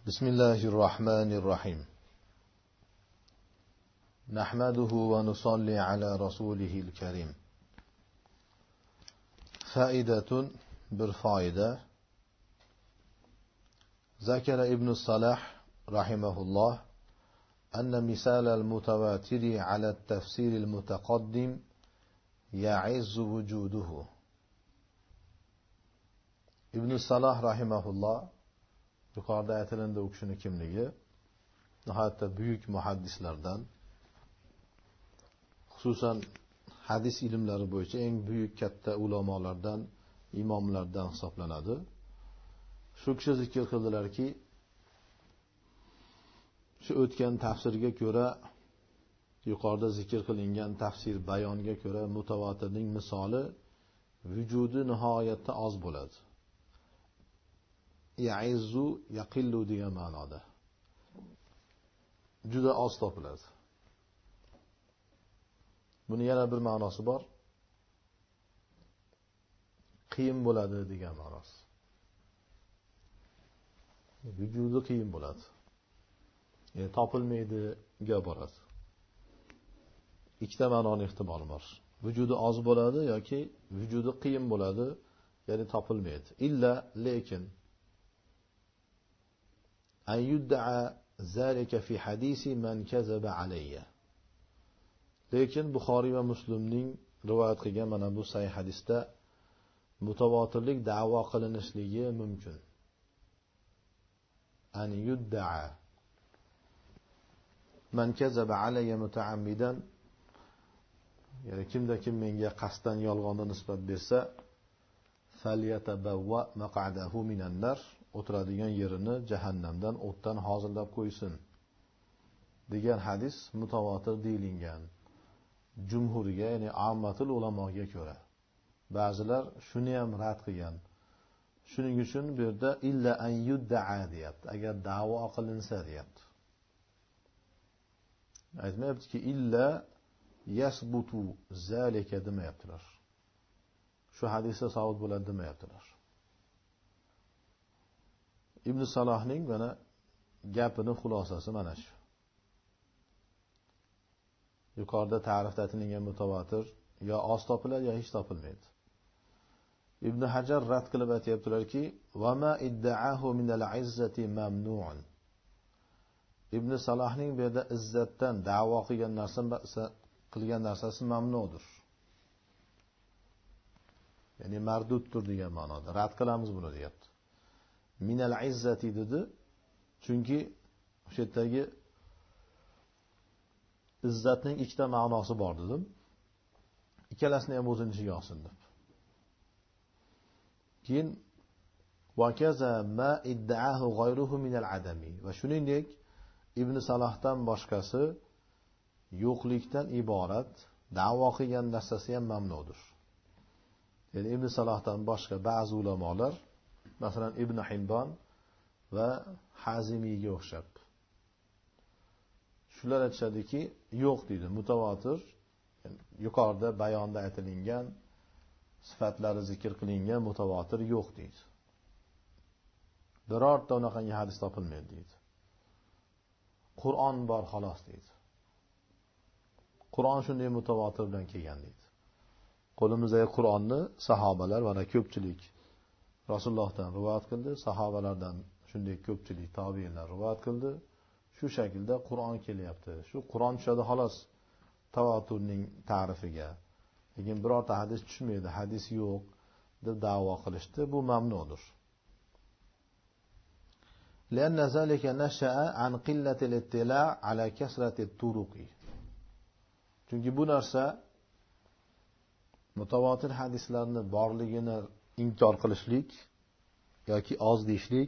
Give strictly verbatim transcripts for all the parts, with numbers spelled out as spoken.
بسم الله الرحمن الرحيم نحمده ونصلي على رسوله الكريم فائدة بالفائدة ذكر ابن الصلاح رحمه الله أن مثال المتواتر على التفسير المتقدم يعز وجوده. ibn Salah rahimahulloh yuqorida aytilindi u kishining kimligi nihoyatda buyuk muhaddislardan, xususan hadis ilmlari bo'yicha eng buyuk katta ulamolardan, imomlardan hisoblanadi. Shu kishi zikr qildilarki, shu o'tgan tafsirga ko'ra, yuqorida zikr qilingan tafsir bayonga ko'ra mutavotirning misoli vujudi nihoyatda oz bo'ladi. Ya'izzu yaqillu degan ma'noda. Juda oz topiladi. Buni yana bir ma'nosi bor. Qiyin bo'ladi degan ma'nosi. Vujudi qiyin bo'ladi. Ya'ni topilmaydiga boradi. Ikkita ma'noning ehtimoli bor. Vujudi oz bo'ladi yoki vujudi qiyin bo'ladi, ya'ni topilmaydi. Illa lekin أن يدعى ذلك في حديث من كذب علي. Lekin Buxoriy va Muslimning rivoyat qilgan mana bu sahih hadisda mutavotirlik da'vo qilinishligi mumkin. An yudda'a man kazaba alayya mutaammidan, ya'ni kimda kim menga qasddan yolg'onni nisbat bersa, falyatabawwa maq'adahu minan nar, o'tiradigan yerini jahannamdan o'tdan hozirlab qo'ysin degan hadis mutavotir deyilgan. Jumhuriga, ya'ni ammatul ulamoga ko'ra. Ba'zilar shuni ham rad qilgan. Shuning uchun bu yerda illa an yudda'a deyapti. Agar da'vo qilinsa deyapti. Aytmayaptiki illa yasbutu zalika demayaptilar. Shu hadisda sabit bo'ladi demayaptilar. ibn Salohning mana gapini xulosasi mana shu. Yuqorida ta'rifda aytilgan mutavotir yo oz topiladi yo hech topilmaydi. Ibn Hajar rad qilib aytibdilarki, "Va ma idda'ahu min al-izzati mamnu'un." ibn Salohning bu yerda izzatdan da'vo qilgan narsa qilgan narsasi mamnudir. Ya'ni marduddir degan ma'noda. Rad qilamiz buni deyapti. Minal izzati dedi. Chunki o'sha yerdagi izzatning ikkita ma'nosi bor dedim. Ikkalasini ham o'zining ichiga olsin deb. Keyin va kaza ma idda'ahu ghayruhu minal adami. Va shuningdek Ibn Salohdan boshqasi yo'qlikdan iborat da'vo qilgan narsasi ham mamnudir. Ya'ni Ibn Salohdan boshqa ba'zi ulamolar, masalan Ibn Himbon va Hazimiyga o'xshab, shular aytishadiki, yo'q deydi, mutavotir, yuqorida bayonda aytilgan sifatlari zikr qilingan mutavotir yo'q deydi. Birorta unaqangi hadis topilmaydi deydi. Qur'on bor xolos deydi. Qur'on shunday mutavotir bilan kelgan deydi. Qo'limizdagi Qur'onni sahobalar va ko'pchilik Rasulullohdan rivoyat qildi, sahobalardan shunday ko'pchilik tobiinlar rivoyat qildi. Shu shaklda Qur'on kelyapti. Shu Qur'on tushadi xolos tavoturning ta'rifiga. Lekin birorta hadis tushmaydi, hadis yo'q deb da'vo qilishdi. Bu mamnudir. لأن ذلك نشأ عن قلة الاطلاع على كثرة الطرق. Chunki bu narsa mutavotir hadislarni borligini inkor qilishlik yoki oz deyishlik,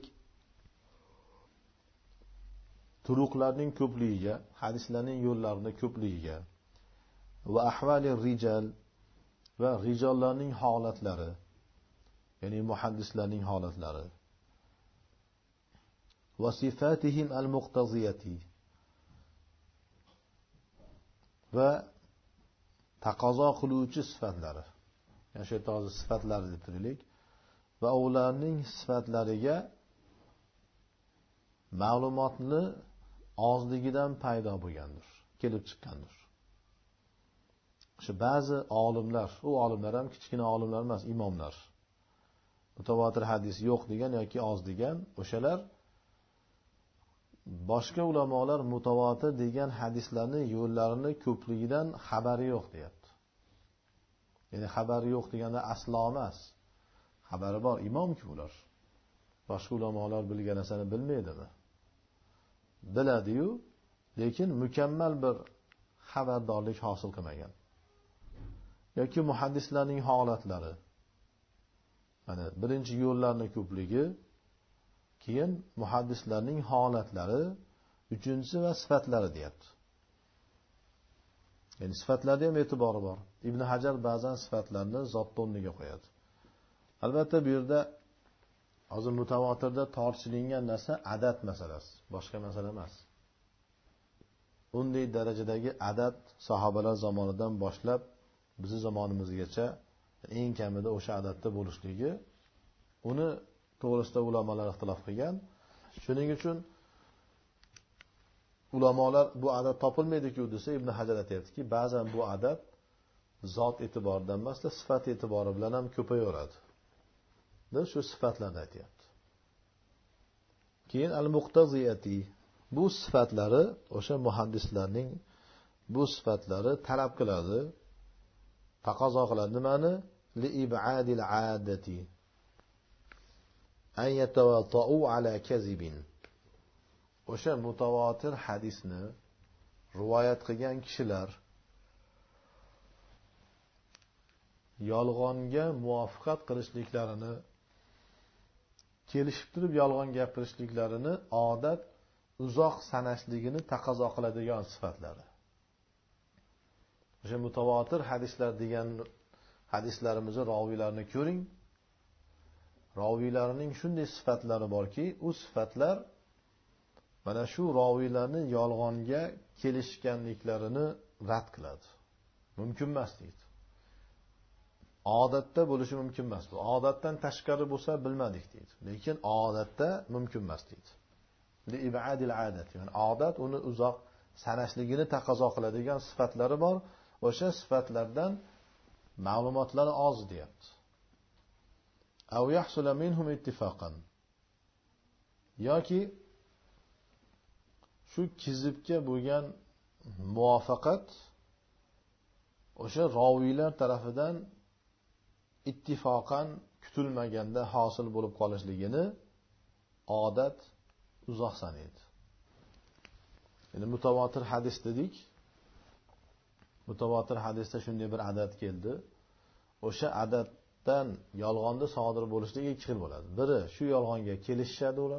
turuqlarning ko'pligiga, hadislarning yo'llarining ko'pligiga va ahvali rijal va rijollarning holatlari, ya'ni muhaddislarning holatlari va sifatihim al-muqtaziyati va taqozo qiluvchi sifatlari, ya'ni shu yerda hozir sifatlari deb turaylik, va ularning sifatlariga ma'lumotni ozligidan paydo bo'lgandir, kelib chiqqandir. Shu ba'zi olimlar, u olimlar ham kichkina olimlar emas, imomlar. Mutawatir hadis yo'q degan yoki oz degan, o'shalar boshqa ulamolar mutawatir degan hadislarning yo'llarini ko'pligidan xabari yo'q deyapti. Ya'ni xabari yo'q deganda aslo emas. Xabari bor, imom-ku ular. Boshqa ulamolar bilgan narsani bilmaydimi? Biladi-yu, lekin mukammal bir xabardorlik hosil qilmagan. Yoki muhaddislarning holatlari. Mana birinchi yo'llarning ko'pligi, keyin muhaddislarning holatlari, uchinchisi va sifatlari deyapti. Ya'ni sifatlarda ham e'tibori bor. Ibn Hajar ba'zan sifatlarni zotni o'rniga qo'yadi. Albatta bu yerda hozir mutawatirda tortishilingan narsa adad masalasi, boshqa masala emas. Unday darajadagi adad sahobalar zamonidan boshlab bizning zamonimizgacha eng kamida o'sha adadda bo'lishligi, uni to'g'risida ulamolar ixtilof qilgan. Shuning uchun ulamolar bu adad topilmaydi-ku desa, Ibn Hajar aytayaptiki, ba'zan bu adad zot e'tiboridan emas, sifat e'tibori bilan ham ko'payaveradi. Shu sifatlarni aytayapti. Keyin al-muqtaziyati, bu sifatlari o'sha muhaddislarning bu sifatlari talab qiladi, taqozo qiladi nimani? Li ib'adil 'adati an yatawatta'u ala kazibin. O'sha mutawatir hadisni rivoyat qilgan kishilar yolg'onga muvaffaqat qilishliklarini, kelishib turib yolg'on gapirishliklarini odat uzoq sanashligini taqozo qiladigan sifatlari. O'sha mutawatir hadislar degan hadislarimizni roviylarini ko'ring. Roviylarining shunday sifatlari borki, u sifatlar mana shu roviylarning yolg'onga kelishganliklarini rad qiladi. Mumkin emas deydi. Odatda bo'lishi mumkin emas bu. Odatdan tashqari bo'lsa bilmadik deydi. Lekin odatda mumkin emas deydi. Li ib'adil 'adat, ya'ni odat uni uzoq sanashligini taqozo qiladigan sifatlari bor. O'sha sifatlardan ma'lumotlari oz deyapti. Aw yahsula minhum ittifaqan. Yoki shu kizibga bo'lgan muvaffaqat o'sha roviylar tarafidan ittifoqan kutilmaganda hosil bo'lib qolishligini odat uzoq sanaydi. Endi mutawatir hadis dedik. Mutawatir hadisda shunday bir adad keldi. O'sha adaddan yolg'onda sodir bo'lishligi ikki xil bo'ladi. Biri shu yolg'onga kelishadi ular.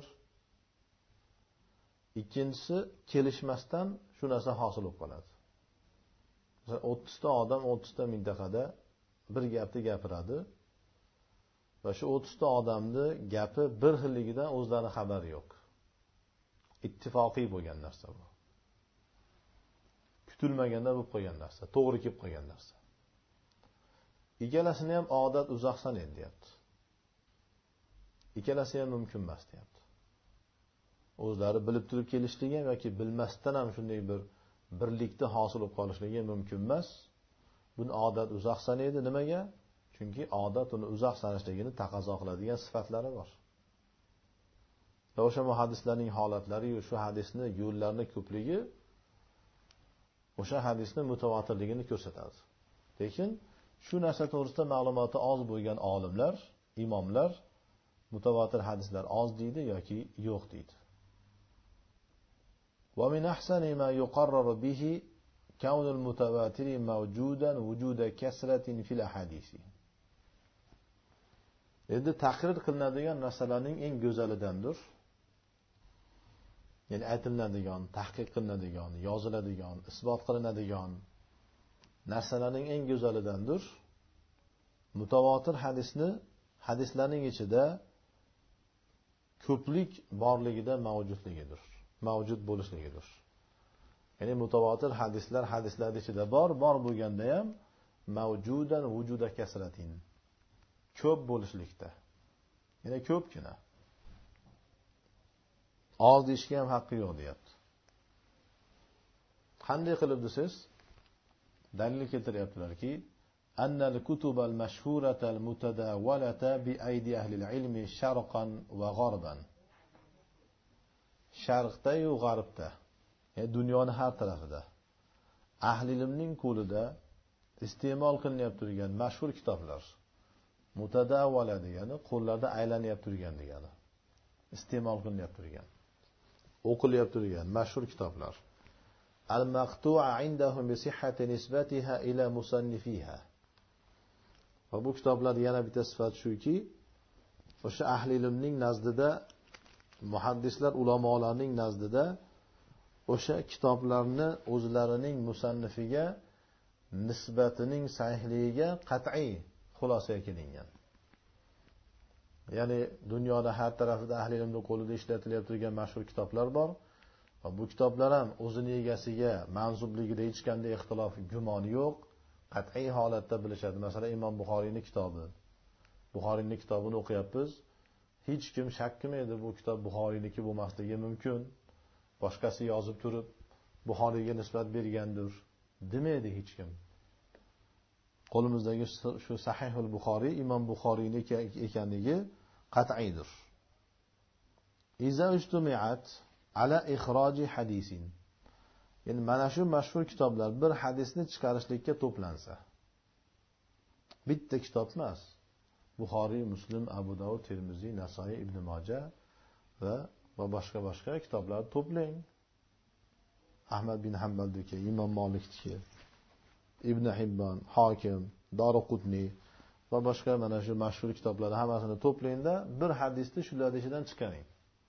Ikkinchisi kelishmasdan shu narsa hosil bo'lib qoladi. Mesela o'ttiz ta odam o'ttiz ta mintaqada bir gapni gapiradi va shu o'ttiz ta odamni gapi bir xilligidan o'zlari xabari yo'q. Ittifoqiy bo'lgan narsa bu. Kutilmaganda bo'lib qolgan narsa, to'g'ri kelib qolgan narsa. Ikkalasini ham odat uzoq sanaydi deyapti. Ikkalasi ham mumkin emas deyapti. O'zlari bilib turib kelishligi ham yoki bilmasdan ham shunday bir birlikda hosil bo'lib qolishligi mumkin emas. Buni odat uzoq sanaydi. Nimaga? Chunki odat uni uzoq sanashligini taqozo qiladigan sifatlari bor. Va o'sha muhaddislarning holatlari, shu hadisni yo'llarini ko'pligi o'sha hadisni mutawatirligini ko'rsatadi. Lekin shu narsa to'g'risida ma'lumoti oz bo'lgan olimlar, imomlar mutawatir hadislar oz deydi yoki yo'q deydi. Wa min ahsani ma yuqarraru bihi kawn al-mutawatir mawjudan wujuda kasratin fil ahadisi. Endi taqrir qilinadigan narsalarning eng go'zalidandir. Ya'ni aytiladigan, tahqiq qilinadigan, yoziladigan, isbot qilinadigan narsalarning eng go'zalidandir. Mutawatir hadisni hadislarning ichida ko'plik borligida mavjudligidir. Mavjud bo'lishligidir. Ya'ni mutawatir hadislar hadislar ichida bor, bor bo'lganda ham mavjudan vujuda kasratin. Ko'p bo'lishlikda. Ya'ni ko'pgina. oz deyishga ham haqqi yo'q deyapti. Qanday qilib desiz? Dalil keltiryaptilarki, annal kutubal mashhuratal mutadawalata bi aydi ahli ilmi sharqan va g'arban. Sharqda yu g'arbda, ya'ni dunyoning har tarafida ahli ilmning qo'lida iste'mol qilinib turgan mashhur kitoblar. Mutadawala degani qo'llarda aylanib turgan degani. Iste'mol qilinib turgan, o'qilib turgan mashhur kitoblar. Al-maqtu'a 'indahum bi sihhati nisbatiha ila musannifiha. Va bu kitoblar yana bitta sifat shuki, o'sha ahli ilmning nazdida, muhaddislar, ulamolarning nazdida o'sha kitoblarni o'zlarining musannifiga nisbatining sahihligiga qat'iy xulosaga kelingan. Ya'ni dunyoda har tarafida ahli ilmning qo'lida ishlatilayotgan turgan mashhur kitoblar bor. Va bu kitoblar ham o'zining egasiga mansubligida hech qanday ixtilof, gumon yo'q. Qat'iy holatda bilishadi. Masalan, Imom Buxoriyning kitobi. Buxoriyning kitobini o'qiyapmiz. Hech kim shak qilmaydi, bu kitob Buxoriyniki bo'lmasligi mumkin. Boshqasi yozib turib Buxoriyga nisbat bergandir demaydi hech kim. Qo'limizdagi shu Sahihul Buxoriy Imom Buxoriyniki ekanligi qat'iydir. Iza ijtumi'at ala ixroji hadisin. Ya'ni mana shu mashhur kitoblar bir hadisni chiqarishlikka to'plansa. Bitta kitob emas. Buxoriy, Muslim, Abu Dawud, Tirmiziy, Nasoiy, Ibn Majah va va boshqa boshqa kitoblarni to'plang. Ahmad bin Hanbaldagi, Imom Malikdagi, Ibn Hibban, Hokim, Daruqutni va boshqa mana shu mashhur kitoblarni hammasini to'plangda bir hadisni shularning ichidan chiqaring.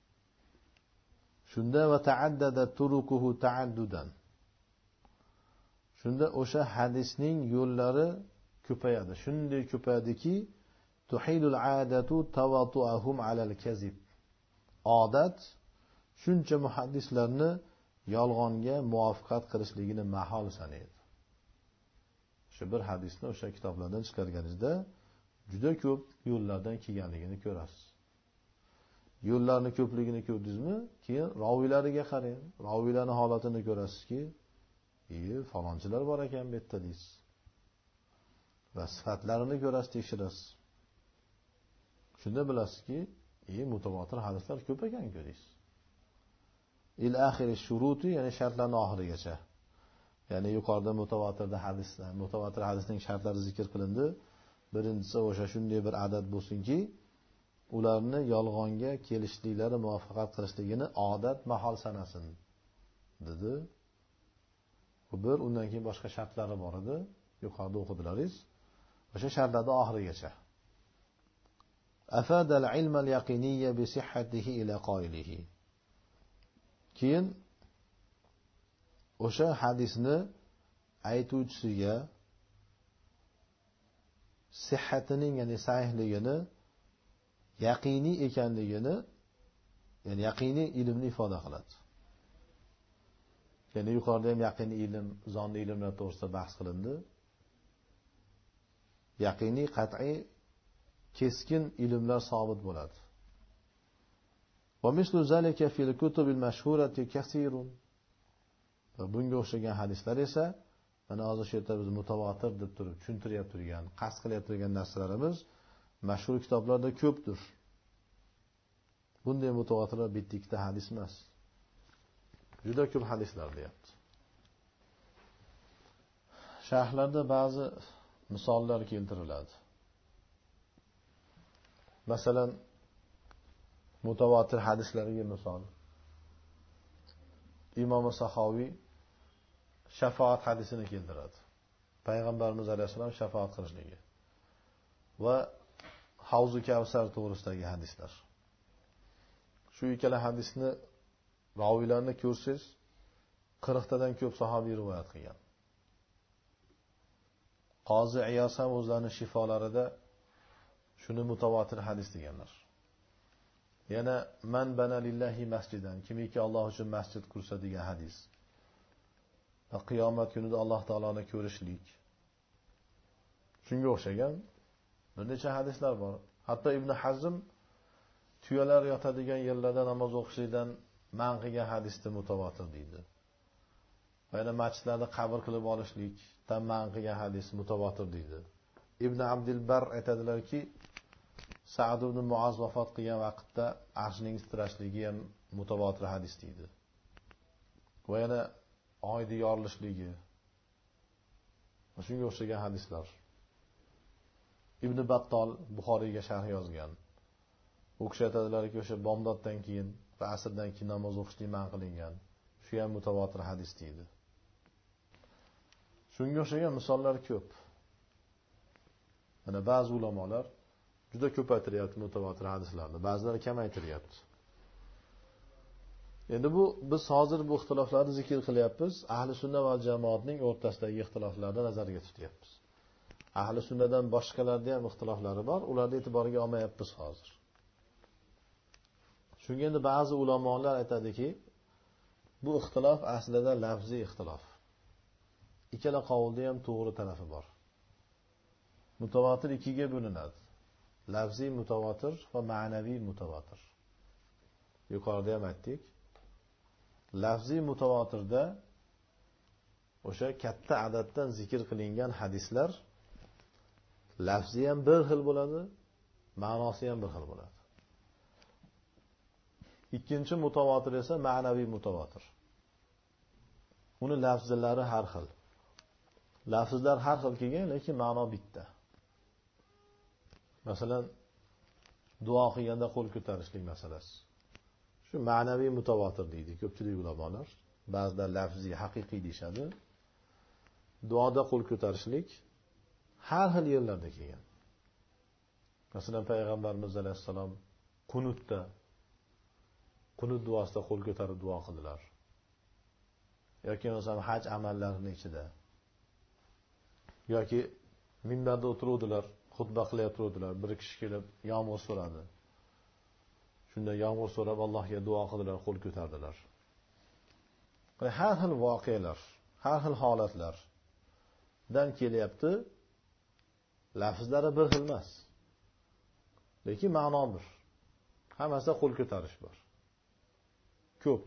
Shunda va ta'addada turukuhu ta'addudan. Shunda o'sha hadisning yo'llari ko'payadi. Shunday ko'payadiki, tuhilul adatu tawatu'ahum alal kazib. Odat shuncha muhaddislarni yolg'onga muvaffaqat qilishligini mahol sanaydi. Shu bir hadisni o'sha kitoblardan chiqarganingizda juda ko'p yo'llardan kelganligini ko'rasiz. Yo'llarning ko'pligini ko'rdingizmi? Keyin raviylariga qarang. Raviylarning holatini ko'rasizki, "Ey, falonchilar bor ekan bu yerda" deysiz. Va sifatlarini ko'rasiz, tekshirasiz. Shunda bilasizki, "Ey, mutawatir hadislar ko'p ekan-ku" deysiz. Il axiri shuruti, ya'ni shartlarning oxirigacha. Ya'ni yuqorida mutawatirda hadislar, mutawatir hadisning shartlari zikr qilindi. Birinchisi o'sha shunday bir adad bo'lsinki, ularni yolg'onga kelishliklari muvaffaqat qilishligini odat mahol sanasin dedi. Bu bir, undan keyin boshqa shartlari bor edi. Yuqorida o'qidilaringiz. O'sha shartlarning oxirigacha. Afada al-ilm al-yaqiniyya bi sihhatihi ila qoilihi. Keyin o'sha hadisni aytuvchisiga sihhatining, ya'ni sahihligini, yaqiniy ekanligini, ya'ni yaqiniy ilmni ifoda qiladi. Ya'ni yuqorida ham yaqiniy ilm, zonni ilmlar to'g'risida bahs qilindi. Yaqiniy, qat'iy, keskin ilmlar sobit bo'ladi. Va mislu zalika fil kutubil mashhurati kaseerun. Va bunga o'xshagan hadislar esa mana hozir shu yerda biz mutawatir deb turib tushuntiryapti turgan, qasd qilyapti turgan narsalarimiz mashhur kitoblarda ko'pdir. Bunday mutawatirlar bitta ikkita hadis emas. Juda ko'p hadislar deyapti. Sharhlarda ba'zi misollar keltiriladi. Masalan, mutawatir hadislarga misol. Imom Sahoviy shafaat hadisini keltiradi. Payg'ambarimiz alayhisalom shafaat qilishligi va Havzu Kavsar to'g'risidagi hadislar. Shu ikkala hadisni raviylarni ko'rsangiz, qirq tadan ko'p sahobiy rivoyat qilgan. Qozi Iyos ham o'zlarining shifolarida shuni mutawatir hadis deganlar. Yana man bana lillahi masjidan, kimiki Alloh uchun masjid qursa degan hadis. Va qiyomat kunida Alloh taoloni ko'rishlik. Shunga o'xshagan bir necha hadislar bor. Hatto Ibn Hazm tuyalar yotadigan yerlarda namoz o'qishlikdan man qilgan hadisni mutavotir deydi. Yana masjidlarda qabr qilib olishlikdan man qilgan hadis mutavotir deydi. Ibn Abdul Bar aytadilarki, Sa'd ibn Muaz vafot qilgan vaqtda arshning titrashligi ham mutavotir hadis deydi. Va yana oyni yorilishligi va shunga o'xshagan hadislar. Ibn Battol Buxoriyga sharh yozgan. U kishi aytadilarki, o'sha bomdoddan keyin va asrdan keyin namoz o'qishlik man qilingan. Shu ham mutavotir hadis deydi. Shunga o'xshagan misollar ko'p. Mana ba'zi ulamolar juda ko'paytiryapti mutavotir hadislarni, ba'zilari kamaytiryapti. Endi bu biz hozir bu ixtiloflarni zikr qilyapmiz, ahli sunna va jamoatning o'rtasidagi ixtiloflarni nazarga tutyapmiz. Ahli sunnadan boshqalarda ham ixtiloflari bor, ularni e'tiboriga olmayapmiz hozir. Shunga endi ba'zi ulamolar aytadiki, bu ixtilof aslida lafziy ixtilof. Ikkala qavulda ham to'g'ri tarafi bor. Mutavotir ikkiga bo'linadi. Lafziy mutavotir va ma'naviy mutavotir. Yuqorida ham aytdik. Lafziy mutavotirda o'sha katta adaddan zikr qilingan hadislar lafzi ham bir xil bo'ladi, ma'nosi ham bir xil bo'ladi. Ikkinchi mutavotir esa ma'naviy mutavotir. Uni lafzlari har xil. Lafzlar har xil kelgan, lekin ma'no bitta. Masalan, duo qilganda qo'l ko'tarishlik masalasi. Shu ma'naviy mutavotir deydi ko'pchilik ulamolar. Ba'zilar lafziy, haqiqiy deyshadi. Duoda qo'l ko'tarishlik har xil yerlarda kelgan. Masalan, payg'ambarimiz alayhisalom qunutda, qunut duosida qo'l ko'tarib duo qildilar. Yoki masalan haj amallarining ichida. Yoki minbarda o'tiruvdilar, xutba qilayotgandilar, bir kishi kelib yomg'ir so'radi. Shunda yomg'ir so'rab Allohga duo qildilar, qo'l ko'tardilar. Har xil voqealar, har xil holatlardan kelyapti. Lafzlari bir xil emas. Lekin ma'no bir. Hammasida qo'l ko'tarish bor. Ko'p.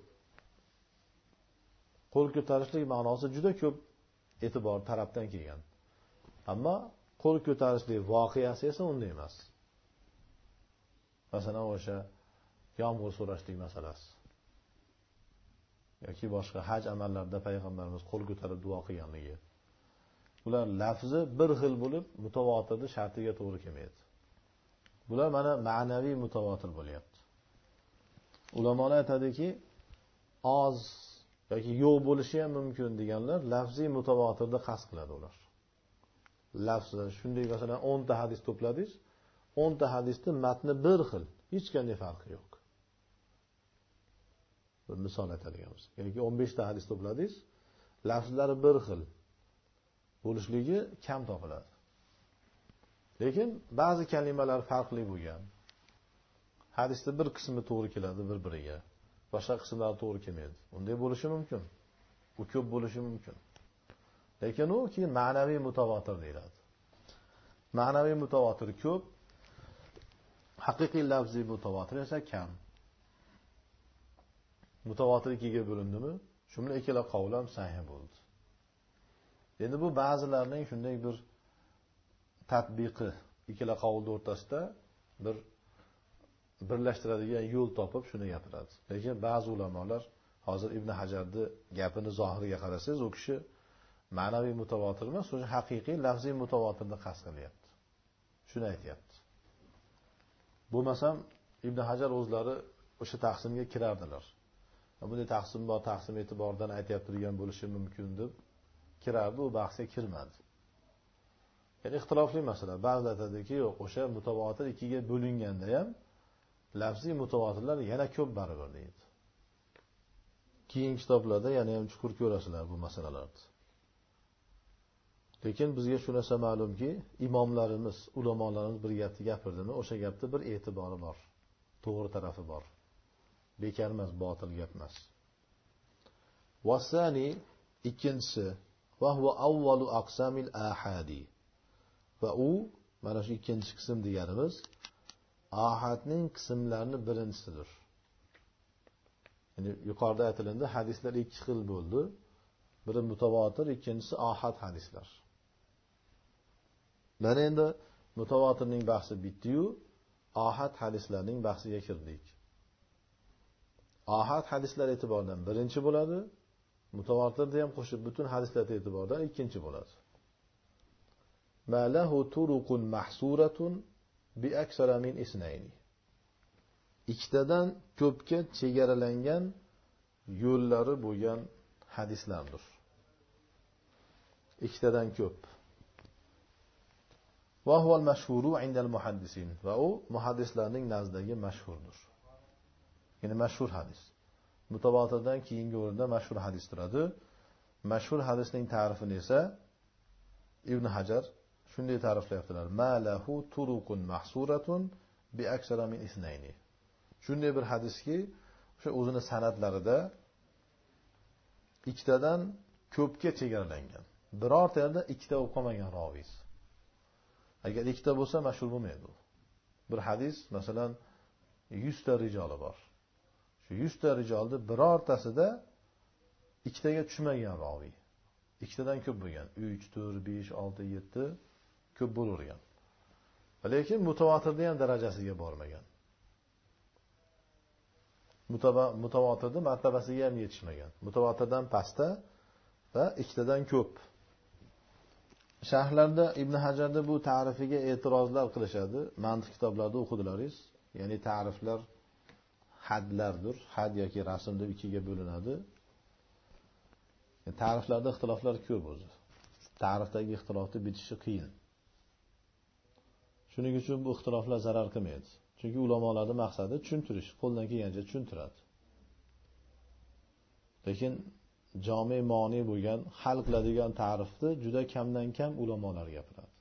Qo'l ko'tarishlik ma'nosi juda ko'p e'tibor tarafdan kelgan. Ammo qo'l ko'tarishlik voqeasi esa unday emas. Masalan, o'sha yomg'ir so'rashlik masalasi. Yoki boshqa haj amallarida payg'ambarimiz qo'l ko'tarib duo qilganligi. Bular lafzi bir xil bo'lib, mutavotirni shartiga to'g'ri kelmaydi. Bular mana ma'naviy mutavotir bo'lyapti. Ulamolar aytadiki, oz yoki yo'q bo'lishi ham mumkin deganlar lafziy mutavotirni qasd qiladi ular. Lafzi shunday masalan o'n ta hadis to'pladingiz, o'n ta hadisning matni bir xil, hech qanday farqi yo'q. Bir misol aytadiganmiz. Yoki o'n besh ta hadis to'pladingiz, lafzlari bir xil bo'lishligi kam topiladi. Lekin ba'zi kalimalar farqli bo'lgan. Hadisda bir qismi to'g'ri keladi bir-biriga, boshqa qismlari to'g'ri kelmaydi. Unday bo'lishi mumkin. U ko'p bo'lishi mumkin. Lekin u keyin ma'naviy mutavotir deyiladi. Ma'naviy mutavotir ko'p, haqiqiy lafziy mutavotir esa kam. Mutavotir ikkiga bo'lindimi? Shu bilan ikkala qaul ham sahih bo'ldi. Endi bu ba'zilarning shunday bir tatbiqi, ikkala qavul o'rtasida bir birlashtiradigan yo'l topib shuni gapiradi. Lekin ba'zi ulamolar hozir Ibn Hajarning gapini zohiriga qarasangiz, u kishi ma'naviy mutavotir emas, o'sha haqiqiy lafziy mutavotirni qasd qilyapti. Shuni aytayapti. Bo'lmasam Ibn Hajar o'zlari o'sha taqsimga kirardilar. Bunday taqsim bor, taqsim e'tiboridan aytayapti degan bo'lishi mumkin deb kirardi, u bahsga kirmadi. Ya'ni ixtilofli masala. Ba'zilar aytadiki, yo'q, o'sha mutavotir ikkiga bo'linganda ham lafziy mutavotirlar yana ko'p baribir deydi. Keyin kitoblarda yana ham chuqur ko'rasizlar bu masalalarni. Lekin bizga shu narsa ma'lumki, imomlarimiz, ulamolarimiz bir gapni gapirdimi, o'sha gapda bir e'tibori bor, to'g'ri tarafi bor. Bekar emas, botil gap emas. Vasani ikkinchisi va huwa awwalu aqsamil ahadi. Va u mana shu ikkinchi qism deganimiz ahadning qismlarining birinchisidir. ya'ni yuqorida aytilganda hadislar ikki xil bo'ldi. Biri mutavotir, ikkinchisi ahad hadislar. Mana endi mutavotirning bahsi bitdi-yu, ahad hadislarning bahsiga kirdik. Ahad hadislar e'tibordan birinchi bo'ladi, mutavotirni ham qo'shib butun hadislar e'tibordan ikkinchi bo'ladi. Ma lahu turuqun mahsuratun bi aksara min isnayni. Ikkitadan ko'pga chegaralangan yo'llari bo'lgan hadislardir. Ikkitadan ko'p. Va huwa al-mashhuru 'inda al-muhaddisin. Va u muhaddislarning nazdidagi mashhurdir. Ya'ni mashhur hadis. Mutavotirdan keyingi o'rinda mashhur hadis turadi. Mashhur hadisning ta'rifini esa Ibn Hajar shunday ta'riflayaptilar: ma lahu turuqun mahsuratun bi aksara min isnayni. Shunday bir hadiski, o'sha o'zini sanadlarida ikkitadan ko'pga chegaralangan. Birorta yerda ikkita bo'lib qolmagan roviy. Agar ikkita bo'lsa mashhur bo'lmaydi u. Bir hadis, masalan, yuz ta rijoli bor. Shu yuz ta rijolda birortasida ikkitaga tushmagan roviy. Ikkitadan ko'p bo'lgan. uch, to'rt, besh, olti, yetti ko'p bo'lavergan. Lekin mutavotirda ham darajasiga bormagan. Mutavotirda martabasiga ham yetishmagan. Mutavotirdan pastda va ikkitadan ko'p. Sharhlarda Ibn Hajarda bu ta'rifiga e'tirozlar qilishadi. Mantiq kitoblarida o'qidilaringiz. Ya'ni ta'riflar hadlardir. Had yoki rasm deb ikkiga bo'linadi. Ta'riflarda ixtiloflar ko'p o'zi. Ta'rifdagi ixtilofni bitishi qiyin. Shuning uchun bu ixtiloflar zarar qilmaydi. Chunki ulamolarning maqsadi tushuntirish, qo'ldan kelgancha tushuntiradi. Lekin jami ma'ni bo'lgan, hal qiladigan ta'rifni juda kamdan kam ulamolar gapiradi.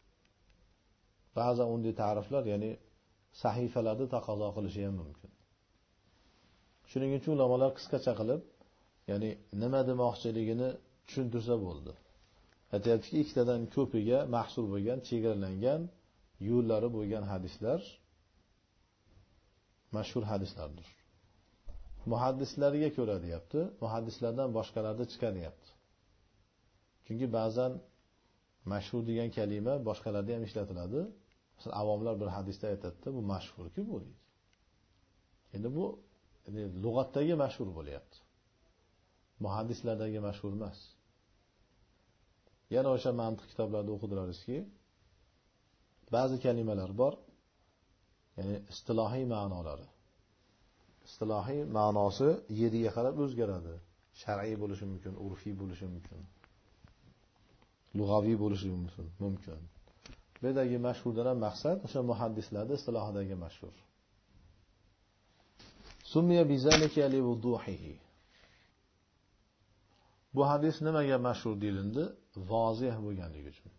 Ba'zi unday ta'riflar, ya'ni sahifalarda taqozo qilishi ham mumkin. Shuning uchun ulamolar qisqacha qilib, ya'ni nima demoqchiligini tushuntirsa bo'ldi. Aytayaptiki, ikkitadan ko'piga mahsur bo'lgan, chegaralangan yo'llari bo'lgan hadislar mashhur hadislardir. Muhaddislarga ko'ra deyapti, muhaddislardan boshqalarda chiqaryapti. Chunki ba'zan mashhur degan kalima boshqalarda ham ishlatiladi. Masalan, avomlar bir hadisda aytadi, bu mashhur-ku bu deydi. Endi bu lug'atdagi mashhur bo'lyapti. Muhaddislardagi mashhur emas. Yana o'sha mantiq kitoblarida o'qidilarizki, ba'zi kalimalar bor, ya'ni istilohiy ma'nolari. Istilohiy ma'nosi yeriga qarab o'zgaradi. Shar'iy bo'lishi mumkin, urfiy bo'lishi mumkin. Lug'aviy bo'lishi mumkin. Bu yerdagi mashhurdan ham maqsad o'sha muhaddislarning istilohidagi mashhur. Summiya bizalika li wuduhihi. Bu hadis nimaga mashhur deyildi? Vozih bo'lganligi uchun.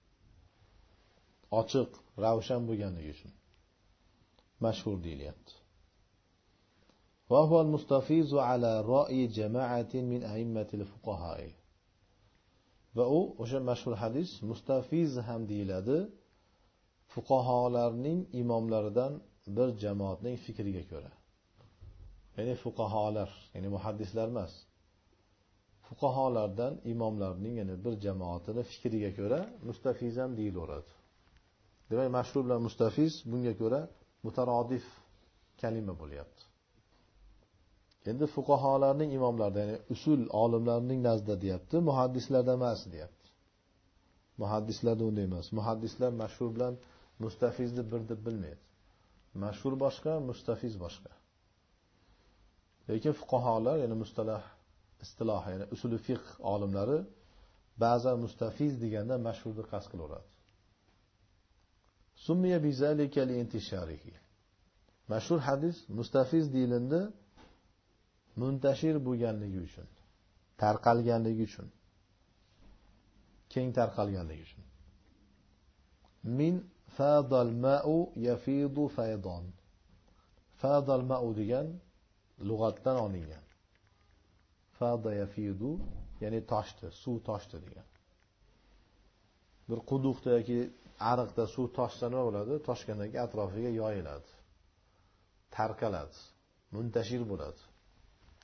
Ochiq, ravshan bo'lganligi uchun mashhur deyilyapti. Va huwa al-mustafizu ala ra'i jama'atin min a'immatil fuqaha'i. Va u o'sha mashhur hadis mustafiz ham deyiladi. Fuqaholarning imomlaridan bir jamoatning fikriga ko'ra. Ya'ni fuqaholar, ya'ni muhaddislar emas. Fuqaholardan imomlarning yana bir jamoatining fikriga ko'ra mustafiz ham deyilaveradi. Demak, mashhur bilan mustafiz bunga ko'ra mutarodif kalima bo'lyapti. Endi fuqaholarning imomlarida, ya'ni usul olimlarining nazdida deyapti, muhaddislarda emas deyapti. Muhaddislarda unday emas. Muhaddislar mashhur bilan mustafizni bir deb bilmaydi. Mashhur boshqa, mustafiz boshqa. Lekin fuqaholar, ya'ni mustalah, istiloh, ya'ni usul fiqh olimlari ba'zan mustafiz deganda mashhurni qasd qilaveradi. Summiya bizalika li intisharihi. Mashhur hadis mustafiz deyilindi muntashir bo'lganligi uchun, tarqalganligi uchun, keng tarqalganligi uchun. Min fadal ma'u yafidu faydan. Fadal ma'u degan lug'atdan olingan. Fada yafidu, ya'ni toshdi, suv toshdi degan. Bir quduqda yoki ariqda suv toshsa nima bo'ladi? Toshgandan keyin atrofiga yoyiladi. Tarqaladi, muntashir bo'ladi.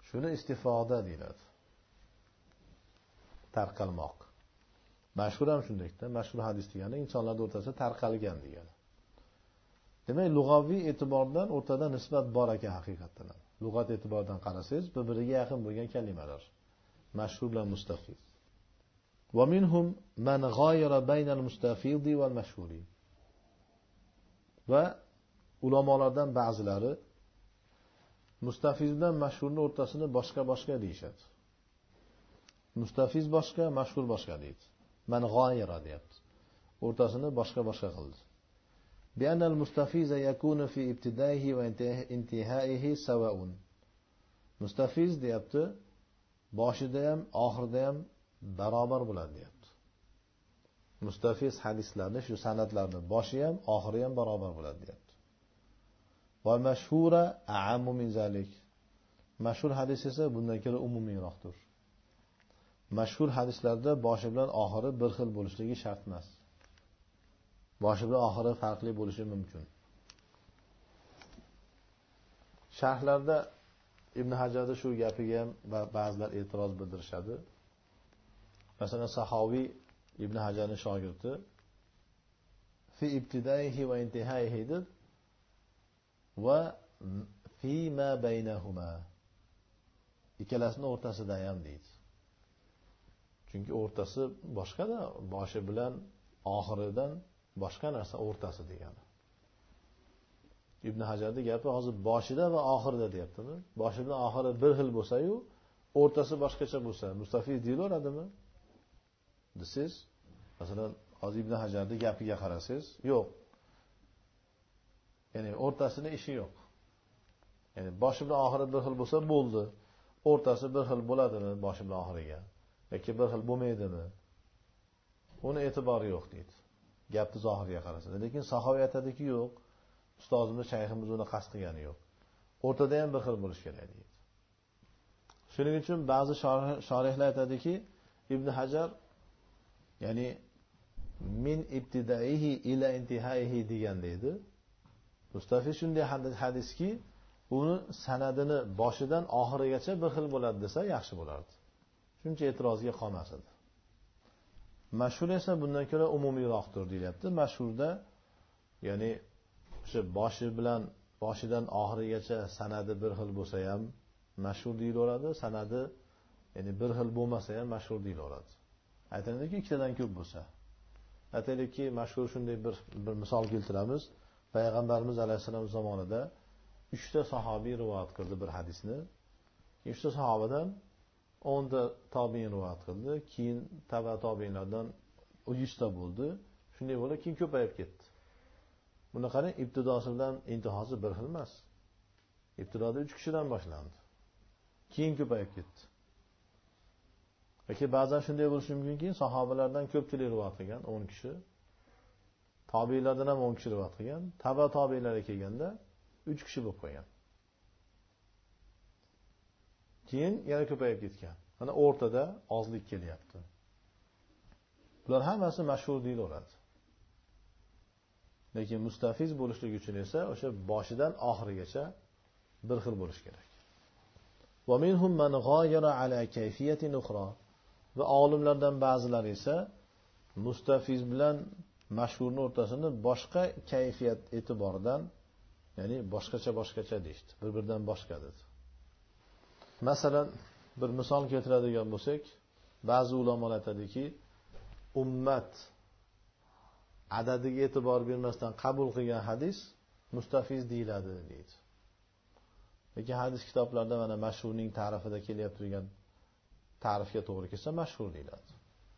Shuni istifoda deyiladi. Tarqalmoq. Mashhur ham shundayda, mashhur hadis degani insonlar o'rtasida tarqalgan degani. Demak, lug'aviy e'tibordan o'rtada nisbat bor ekan haqiqatan. Lug'at e'tiboridan qarasangiz, bir-biriga yaqin bo'lgan kalimalar. Mashhur bilan mustafiz. Va minhum man g'ayara baynal mustafidi val mashhuri. Va ulamolardan ba'zilari mustafiz bilan mashhurning o'rtasini boshqa-boshqa deyshadi. Mustafiz boshqa, mashhur boshqa deydi. Man g'ayara deyapti. O'rtasini boshqa-boshqa qildi. بأن المستفيز يكون في ابتدائه وانتهائه سواء. Mustafiz deyapti, boshida ham, oxirida ham barobar bo'ladi deyapti. Mustafiz hadislarni, shu sanadlarni boshi ham, oxiri ham barobar bo'ladi deyapti. Va mashhura a'ammu min zalik. Mashhur hadis esa bundan ko'ra umumiyroqdir. Mashhur hadislarda boshi bilan oxiri bir xil bo'lishligi shart emas. Boshi bilan oxiri farqli bo'lishi mumkin. Sharhlarda Ibn Hajarda shu gapiga ham ba'zilar e'tiroz bildirishadi. Masalan, Sahoviy Ibn Hajarning shogirdi fi ibtidaihi va intihaihi va fi ma baynahuma. Ikkalasining o'rtasida ham deydi. Chunki o'rtasi boshqa-da, boshi bilan oxiridan boshqa narsa o'rtasi degani. Ibn Hajarning gapi hozir boshida va oxirida deyaptimi? Boshi bilan oxiri bir xil bo'lsa-yu, o'rtasi boshqacha bo'lsa, mustafiz deyilaveradimi? Siz masalan hozir Ibn Hajarning gapiga qarasangiz, yo'q. Ya'ni o'rtasida ishi yo'q. Ya'ni boshi bilan oxiri bir xil bo'lsa bo'ldi. O'rtasi bir xil bo'ladimi boshi bilan oxiriga? Yoki bir xil bo'lmaydimi? Uni e'tibori yo'q deydi. Gapni zohiriga qarasa. Lekin Sahoviy aytadiki, yo'q. Ustozimiz, shayximiz uni qasd qilgani yo'q. O'rtada ham bir xil bo'lish kerak deydi. Shuning uchun ba'zi shorihlar aytadiki, Ibn Hajar ya'ni min ibtidaihi ila intihaihi degan deydi. Mustafiz shunday hadiski, uni sanadini boshidan oxirigacha bir xil bo'ladi desa yaxshi bo'lardi. Shuncha e'tirozga qolmas edi. Mashhur esa bundan ko'ra umumiyroqdir deyapti. Mashhurda ya'ni o'sha boshi bilan boshidan oxirigacha sanadi bir xil bo'lsa ham mashhur deyilaveradi, sanadi ya'ni bir xil bo'lmasa ham mashhur deyilaveradi. Aytaylikki, ikkitadan ko'p bo'lsa. Aytaylikki, mashhur shunday bir bir misol keltiramiz. Payg'ambarimiz alayhisalom zamonida uchta sahobiy rivoyat qildi bir hadisni. uchta sahobadan o'nta tobiin rivoyat qildi. Keyin taba tobiinlardan yuzta bo'ldi. Shunday bo'lib, keyin ko'payib ketdi. Buni qarang, ibtidosi bilan intihosi bir xil emas. Ibtidoda uch kishidan boshlandi. Keyin ko'payib ketdi. Yoki ba'zan shunday bo'lishi mumkinki, sahobalardan ko'pchilik rivoyat qilgan o'n kishi, tobiinlardan ham o'n kishi rivoyat qilgan, taba tobiinlarga kelganda uch kishi bo'lib qolgan. Keyin yana ko'payib ketgan. Mana o'rtada ozlik kelyapti. Bular hammasi mashhur deyilaveradi. Lekin mustafiz bo'lishlik uchun esa o'sha boshidan oxirigacha bir xil bo'lish kerak. Va minhum man g'ayara ala kayfiyatin ukhra. Va olimlardan ba'zilari esa mustafiz bilan mashhurning o'rtasini boshqa kayfiyat e'tiboridan, ya'ni boshqacha boshqacha deydi. Bir-biridan boshqa dedi. Masalan, bir misol keltiradigan bo'lsak, ba'zi ulamolar aytadiki, ummat adadiga e'tibor bermasdan qabul qilgan hadis mustafiz deyiladi deydi. Lekin hadis kitoblarida mana mashhurning ta'rifida kelyapti turgan ta'rifga to'g'ri kelsa mashhur deyiladi.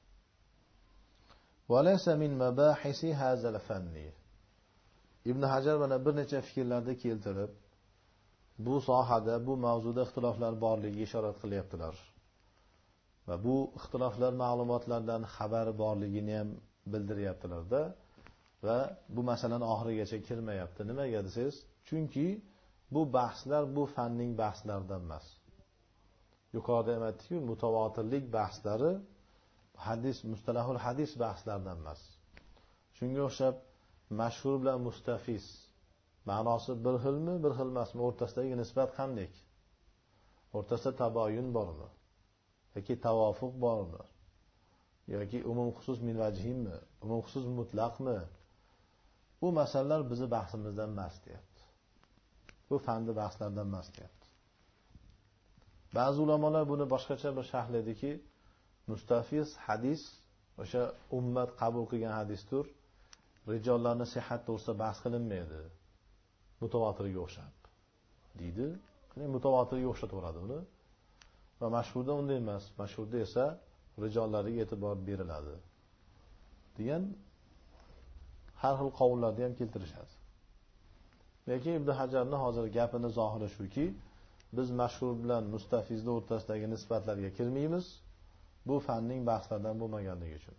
Va laysa min mabahisi hazal fanni. Ibn Hajar mana bir necha fikrlarni keltirib, bu sohada, bu mavzuda ixtiloflar borligiga ishorat qilyaptilar. Va bu ixtiloflar ma'lumotlardan xabar borligini ham bildiryaptilar-da va bu masalani oxirigacha kirmayapti. Nimaga desangiz, chunki bu bahslar bu fanning bahslaridan emas. Yuqorida ham aytdik-ku, mutavotirlik bahslari hadis, mustalahul hadis bahslaridan emas. Shunga o'xshab mashhur bilan mustafiz ma'nosi bir xilmi, bir xil emasmi, o'rtasidagi nisbat qanday? o'rtasida taboyun bormi yoki tavofuq bormi yoki umum xusus min vajhimi, umum xusus mutlaqmi, bu masalalar bizni bahsimizdan emas deyapti. Bu fanni bahslardan emas deyapti. Ba'zi ulamolar buni boshqacha bir sharhladiki, mustafiz hadis o'sha ummat qabul qilgan hadisdir. Rijollarning sihhat to'g'risida bahs qilinmaydi. Mutawatirga o'xshab deydi. Ya'ni mutawatirga o'xshataveradi uni. Va mashhurda unday emas. Mashhurda esa rijollariga e'tibor beriladi degan har xil qovullarni ham keltirishadi. Lekin Ibn Hajarning hozir gapini zohiri shuki, biz mashhur bilan mustafizni o'rtasidagi nisbatlarga kirmaymiz. Bu fanning bahslaridan bo'lmaganligi uchun.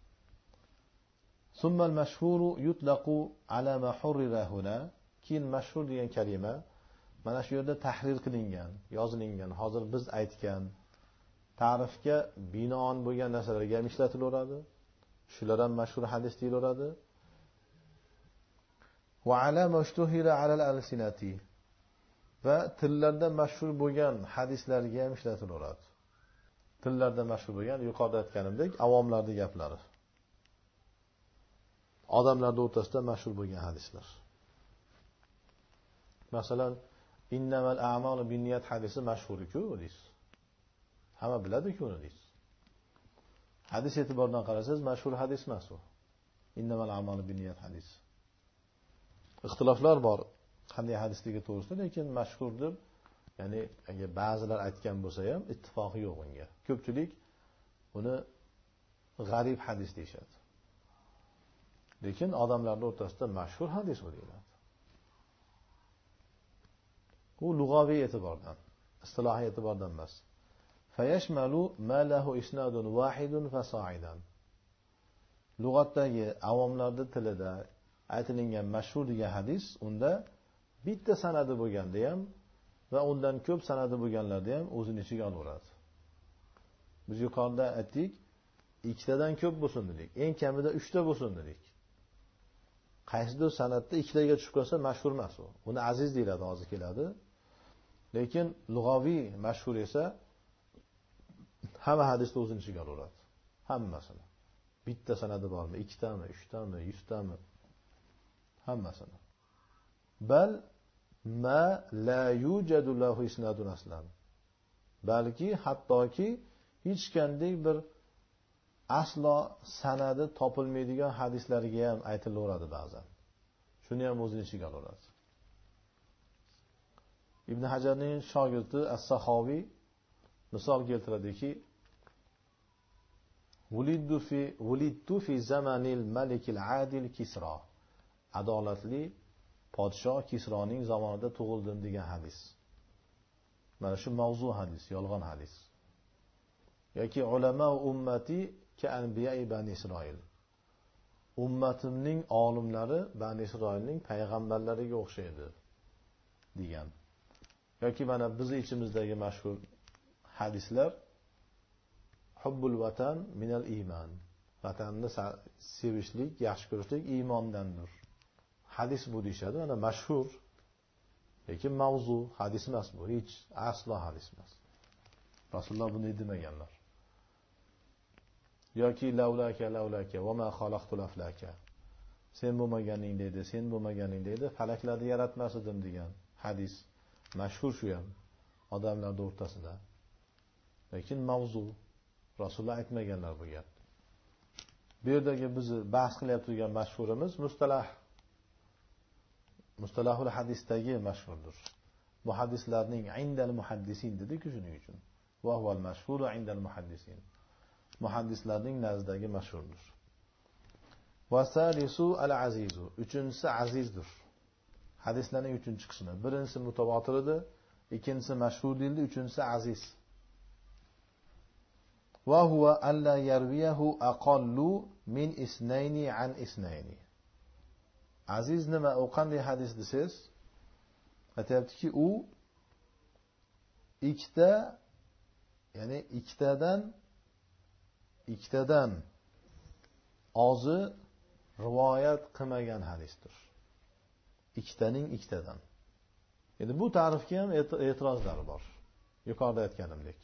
Summal mashhuru yutlaqu ala ma hurrira huna. Keyin mashhur degan kalima mana shu yerda tahrir qilingan, yozilingan, hozir biz aytgan ta'rifga binoan bo'lgan narsalarga ham ishlatilaveradi. Shular ham mashhur hadis deyilaveradi. Va ala mashtuhira ala al-alsinati. Va tillarda mashhur bo'lgan hadislarga ham ishlatilaveradi. Tillarda mashhur bo'lgan, yuqorida aytganimdek, avomlarning gaplari. Odamlarning o'rtasida mashhur bo'lgan hadislar. Masalan, innamal a'malu binniyat hadisi mashhur-ku, deysiz. Hamma biladi-ku uni deysiz. Hadis e'tiboridan qarasangiz mashhur hadis emas u. Innamal a'malu binniyat hadis. Ixtiloflar bor qanday hadisligi to'g'risida, lekin mashhur deb, ya'ni agar ba'zilar aytgan bo'lsa ham ittifoqi yo'q unga. Ko'pchilik uni g'arib hadis deyshadi. Lekin odamlarning o'rtasida mashhur hadis bo'ladi. Bu lug'aviy e'tibordan, istilohiy e'tibordan emas. Fayashmalu ma lahu isnadun wahidun fasa'idan. Lug'atdagi avomlarning tilida aytilingan mashhur degan hadis unda bitta sanadi bo'lganda ham va undan ko'p sanadi bo'lganlarda ham o'zini ichiga olaveradi. Biz yuqorida aytdik, ikkitadan ko'p bo'lsin dedik, eng kamida uchta bo'lsin dedik. Qaysidir sanatda ikkitaga tushib qolsa mashhur emas u. Uni aziz deyiladi, hozir keladi. Lekin lug'aviy mashhur esa hamma hadisni o'zini ichiga olaveradi. Hammasini. Bitta sanadi bormi, ikkitami, uchtami, yuztami? Hammasini. Bal ma la yujadu lahu isnadun aslan. Balki hattoki hech qanday bir aslo sanadi topilmaydigan hadislarga ham aytilaveradi ba'zan. Shuni ham o'zini ichiga oladi. Ibn Hajarning shogirdi As-Sahoviy misol keltiradiki, Wulidtu fi wulidtu fi zamanil malikil adil Kisra. Adolatli podshoh Kisroning zamonida tug'ildim degan hadis. Mana shu mavzu hadis, yolg'on hadis. Yoki ulama ummati ka anbiya'i bani Isroil. Ummatimning olimlari Bani Isroilning payg'ambarlariga o'xshaydi degan. Yoki mana biz ichimizdagi mashhur hadislar hubbul vatan minal iman. Vatanni sevishlik, yaxshi ko'rishlik iymondandir. Hadis bu deyshadi, mana mashhur. Lekin mavzu hadis emas bu, hech aslo hadis emas. Rasululloh bunday demaganlar. Yoki lavlaka lavlaka va ma xalaqtul aflaka. Sen bo'lmaganing deydi, sen bo'lmaganing deydi, falaklarni yaratmas edim degan hadis mashhur shu ham odamlar o'rtasida. Lekin mavzu Rasululloh aytmaganlar bu gap. Bu yerdagi biz bahs qilyapti turgan mashhurimiz mustalah. Mustalahul hadisdagi mashhurdir. Muhaddislarning indal muhaddisin dedi-ku shuning uchun. Va huval mashhuru indal muhaddisin. Muhaddislarning nazdagi mashhurdir. Wasalisu al-azizu. Uchinchisi azizdir. Hadislarning uchinchi qismi. Birinchisi mutawatir edi, ikkinchisi mashhur deyildi, uchinchisi aziz. Va huwa alla yarwiyahu aqallu min isnayni an isnayni. Aziz nima, u qanday hadis desiz? Aytayaptiki, u ikkita, ya'ni ikkitadan ikkitadan ozi rivoyat qilmagan hadisdir. Ikkitaning ikkitadan. Endi bu ta'rifga ham e'tirozlar bor. yuqorida aytganimdek.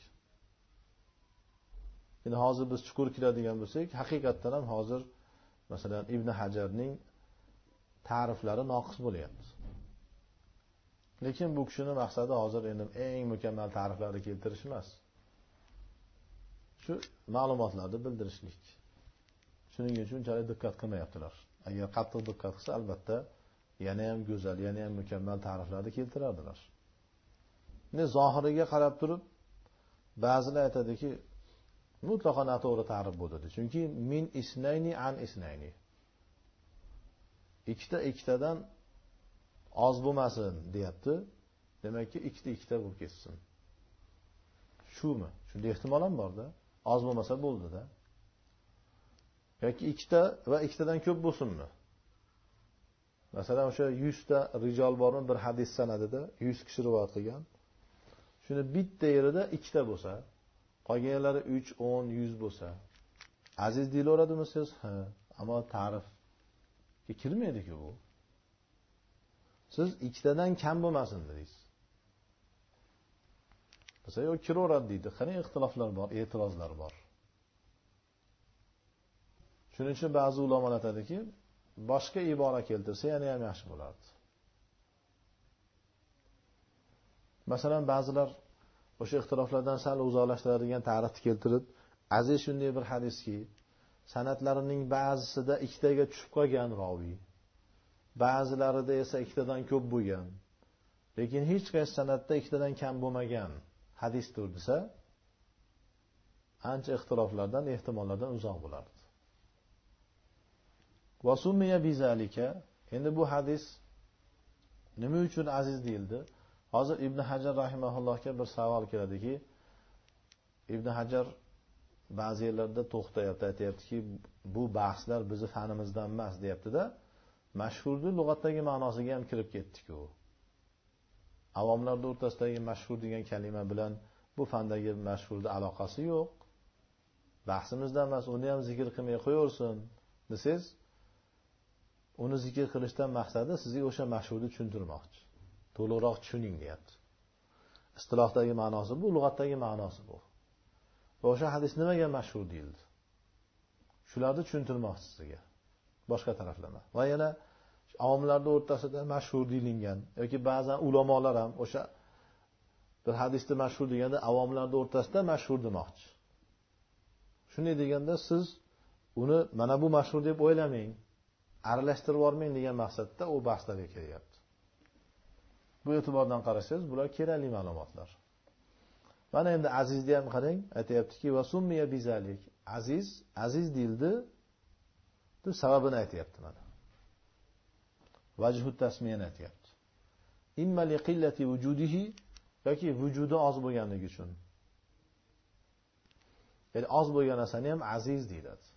Endi hozir biz chuqur kiradigan bo'lsak, haqiqatdan ham hozir masalan Ibn Hajarning ta'riflari noqis bo'lyapti. Lekin bu kishining maqsadi hozir endi eng mukammal ta'riflarni keltirish emas. Shu ma'lumotlarni bildirishlik. Shuning uchun unchalik diqqat qilmayaptilar. Agar qattiq diqqat qilsa, albatta yana ham go'zal, yana ham mukammal ta'riflarni keltirardilar. Endi zohiriga qarab turib, ba'zilar aytadiki, mutlaqo noto'g'ri ta'rif bu dedi. Chunki min isnayni an isnayni. Ikkita ikkitadan oz bo'lmasin, deyapti. Demakki, ikkita ikkita bo'lib ketsin. Shumi? Shunda ehtimol ham bor-da. Oz bo'lmasa bo'ldi-da. yoki ikkita va ikkitadan ko'p bo'lsinmi? Masalan, o'sha yuz ta rijol bormi bir hadis sanadida, yuz kishi rivoyat qilgan. Shuni bitta yerida ikkita bo'lsa, qolganlari uch, o'n, yuz bo'lsa, aziz deyilaveradimi siz? Ha, ammo ta'rifga kirmaydi-ku bu. Siz ikkitadan kam bo'lmasin dedingiz. Mesela yo'q kiraveradi deydi. Qani ixtiloflar bor, e'tirozlar bor. Shuning uchun ba'zi ulamolar aytadiki, boshqa ibora keltirsa yana ham yaxshi bo'lardi. Masalan, ba'zilar o'sha ixtiloflardan sal uzoqlashtiradigan ta'rifni keltirib, aziz shunday bir hadiski, sanatlarining ba'zisida ikkitaga tushib qolgan raviy, ba'zilarida esa ikkitadan ko'p bo'lgan, lekin hech qaysi sanatda ikkitadan kam bo'lmagan hadisdir desa, ancha ixtiloflardan, ehtimollardan uzoq bo'lardi. Vasumiya bizalika, endi bu hadis nima uchun aziz deyildi? Hozir Ibn Hajar rahimahullohga bir savol keladiki, Ibn Hajar ba'zi yerlarda to'xtayapti, aytayaptiki, bu bahslar bizni fanimizdan emas, deyapti-da, mashhurni lug'atdagi ma'nosiga ham kirib ketdik-ku. Avomlarning o'rtasidagi mashhur degan kalima bilan bu fandagi mashhurning aloqasi yo'q. Bahsimizdan emas, uni ham zikr qilmay qo'yaversin desiz, uni zikr qilishdan maqsadi sizga o'sha mashhurni tushuntirmoqchi. To'liqroq tushuning, deyapti. Istilohdagi ma'nosi bu, lug'atdagi ma'nosi bu. Va o'sha hadis nimaga mashhur deyildi? Shularni tushuntirmoqchi sizga. Boshqa taraflama. Va yana avomlarning o'rtasida mashhur deyilgan yoki ba'zan ulamolar ham o'sha bir hadisni mashhur deganda avomlarning o'rtasida mashhur demoqchi. Shunday deganda siz uni mana bu mashhur deb o'ylamang, aralashtirib yormang degan maqsadda u bahslarga kelyapti. Bu e'tibordan qarasangiz, bular kerakli ma'lumotlar. Mana endi azizni ham qarang, aytayaptiki, va summiya bizalik. Aziz, aziz deyildi deb sababini aytayapti mana. Vajhu tasmiyani aytayapti. Imma li qillati wujudihi, yoki vujudi oz bo'lganligi uchun. Ya'ni oz bo'lgan narsani ham aziz deyiladi.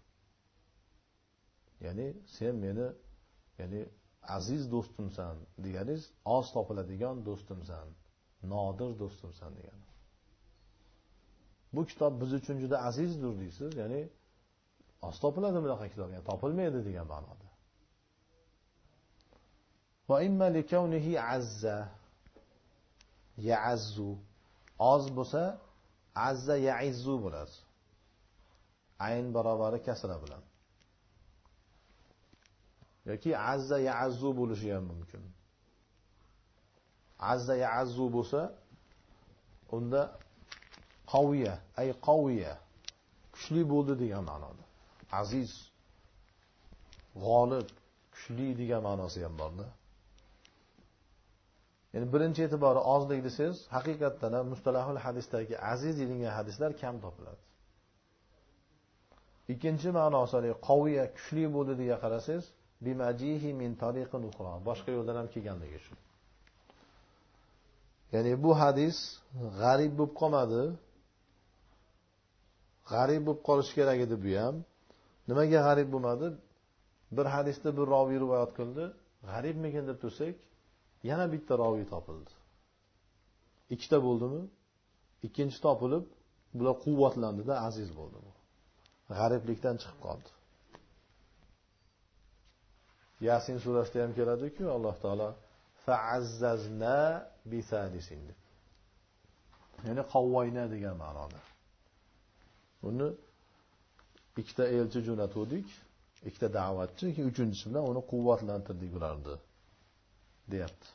Ya'ni sen meni, ya'ni aziz do'stimsan deganiz, oz topiladigan do'stimsan, nodir do'stimsan degani. Bu kitob biz uchun juda azizdir deysiz, ya'ni oz topiladi bunaqa kitob, ya'ni topilmaydi degan ma'noda. Va imma li kawnihi azza ya'azzu, oz bo'lsa azza ya'izzu bo'ladi. Ayn barobari kasra bilan. yoki azza ya'azzu bo'lishi ham mumkin. Azza ya'azzu bo'lsa, unda qawiya, ay qawiya, kuchli bo'ldi degan ma'noda. Aziz, g'olib, kuchli degan ma'nosi ham borda. Ya'ni birinchi e'tibori ozlik desangiz, haqiqatdan ham mustalahul hadisdagi aziz degan hadislar kam topiladi. Ikkinchi ma'nosi qawiya, kuchli bo'ldi deya qarasangiz, bimajihi min tariqin ukhra, boshqa yo'ldan ham kelganligi uchun. Ya'ni bu hadis g'arib bo'lib qolmadi. G'arib bo'lib qolish kerak edi bu ham. Nimaga g'arib bo'lmadi? Bir hadisda bir raviy rivoyat qildi, g'aribmikin deb tursak, yana bitta raviy topildi. Ikkita bo'ldimi? Ikkinchi topilib, bular quvvatlandi-da, aziz bo'ldi bu. G'ariblikdan chiqib qoldi. Yasin surasida ham keladi-ku, Alloh taolo fa'azzazna bi salisin. ya'ni qavvoyna degan ma'noda. Uni ikkita elchi jo'natdik, ikkita da'vatchi, keyin uchinchisi bilan uni quvvatlantirdik ularni, deyapti.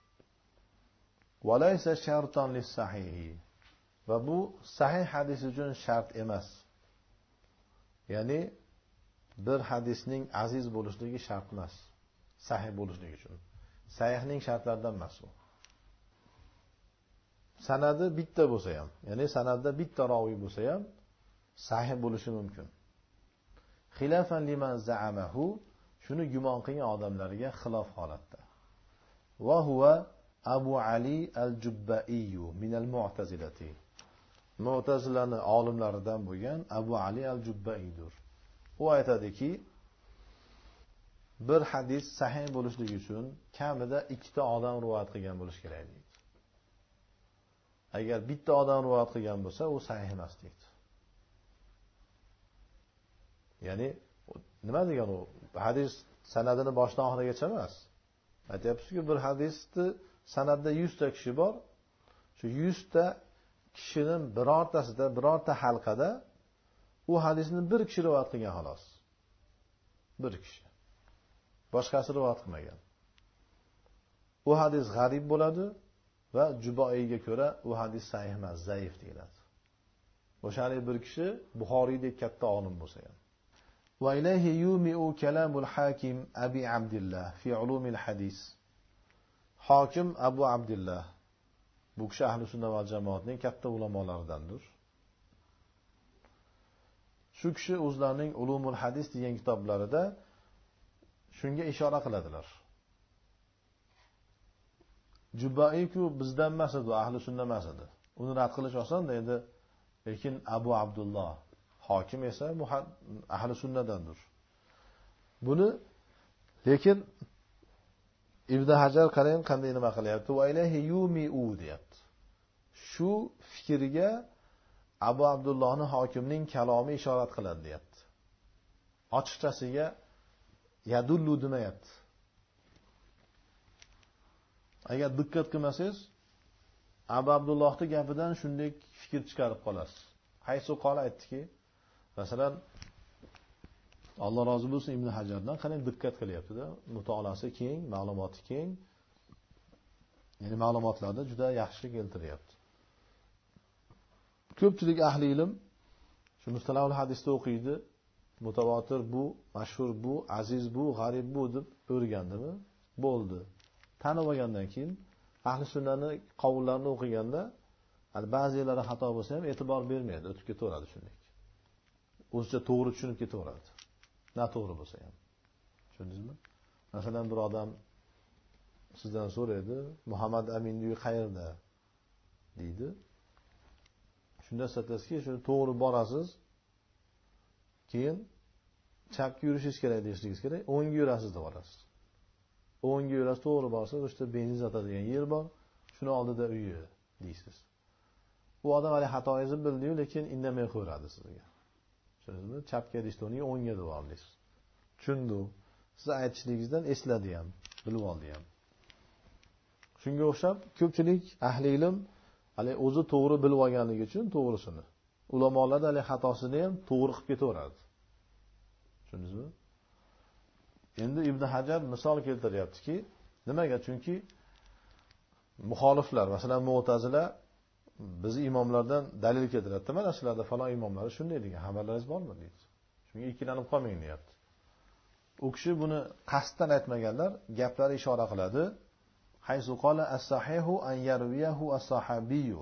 Walaysa shartan lis-sahih. Va bu sahih hadis uchun shart emas. Ya'ni bir hadisning aziz bo'lishligi shart emas, sahih bo'lishligi uchun. Sahihning shartlaridan emas u. Sanadi bitta bo'lsa ham, ya'ni sanadda bitta raviy bo'lsa ham sahih bo'lishi mumkin. Xilafan liman za'amahu, shuni gumon qilgan odamlarga xilof holatda. Va huwa Abu Ali al-Jubba'i min al-Mu'tazilati. Mu'tazilani olimlaridan bo'lgan Abu Ali al-Jubba'idir. U aytadiki, bir hadis sahih bo'lishligi uchun kamida ikkita odam rivoyat qilgan bo'lishi kerak deydi. Agar bitta odam rivoyat qilgan bo'lsa, u sahih emas deydi. Ya'ni nima degan u? Hadis sanadini boshdan oxirigacha emas. Aytayapsiz-ku, bir hadisni sanadda yuz ta kishi bor. Shu yuz ta kishining birortasida, birorta halqada u hadisni bir kishi rivoyat qilgan xolos. Bir kishi. Boshqasi rivoyat qilmagan. U hadis g'arib bo'ladi va Juboiyga ko'ra u hadis sahih emas, zaif deyiladi. O'shalik bir kishi Buxoriydek katta olim bo'lsa ham. Va ilayhi yumi'u kalamul hakim Abi Abdullah fi ulumil hadis. Hokim Abu Abdullah bu kishi ahli sunna va jamoatning katta ulamolaridandir. Shu kishi o'zlarining Ulumul Hadis degan kitoblarida shunga ishora qiladilar. Jubbaiy-ku bizdan emas edi, ahli sunna emas edi. Uni rad qilish oson edi, lekin Abu Abdullah Hokim esa ahli sunnadandir. Buni lekin Ibn Hajar qarang qanday nima qilyapti. Va ilayhi yumi'u deyapti. Shu fikrga Abu Abdullahning Hokimning kalomi ishorat qiladi deyapti. Ochiqchasiga yadullu demayapti. Agar diqqat qilmasangiz, Abu Abdullahning gapidan shunday fikr chiqarib qolasiz. Haysu qola aytdiki, masalan, Alloh rozi bo'lsin Ibn Hajardan qanday diqqat qilyapti-da, mutolaasi keng, ma'lumoti keng. Ya'ni ma'lumotlarda juda yaxshi keltiryapti. Ko'pchilik ahli ilm shu mustalahul hadisda o'qiydi. Mutavotir bu, mashhur bu, aziz bu, g'arib bu deb o'rgandimi? Bo'ldi. Tanib olgandan keyin ahli sunnaning qavllarini o'qiganda, ba'zilari xato bo'lsa ham e'tibor bermaydi, o'tib ketaveradi shunday. O'zicha to'g'ri tushunib ketaveradi. Na to'g'ri bo'lsa ham. Tushundingizmi? Masalan, bir odam sizdan so'raydi, Muhammad Aminning uyi qayerda? deydi. Shunda aytasizki, shuni to'g'ri borasiz, keyin chapga yurishingiz kerak deyishingiz kerak, o'ngga yurasiz deb olasiz. O'ngga yurasiz, to'g'ri borasiz, o'shda benzin sotadigan yer bor, shuni oldida uyi deysiz. Bu odam hali xatoingizni bildi-yu, lekin indamay qo'yadi sizga. Tushundingizmi? Chapga deyishdi, uni o'ngga deb oldingiz. Tushundu. Siz aytishligingizdan esladi ham, bilib oldi ham. Shunga o'xshab ko'pchilik ahli ilm hali o'zi to'g'ri bilib olganligi uchun to'g'risini, ulamolar hali xatosini ham to'g'ri qilib ketaveradi. Tushundingizmi? Endi Ibn Hajar misol keltiryaptiki, nimaga? Chunki muxoliflar, masalan, Mu'tazila bizi imomlardan dalil keltiradi. Mana shularda falon imomlari shunday degan xabarlaringiz bormi deydi. Shunga ikkilanib qolmang deyapti. U kishi buni qasddan aytmaganlar, gaplari ishora qiladi. Haysu qala as-sahihu an yarwiyahu as-sahabiyyu.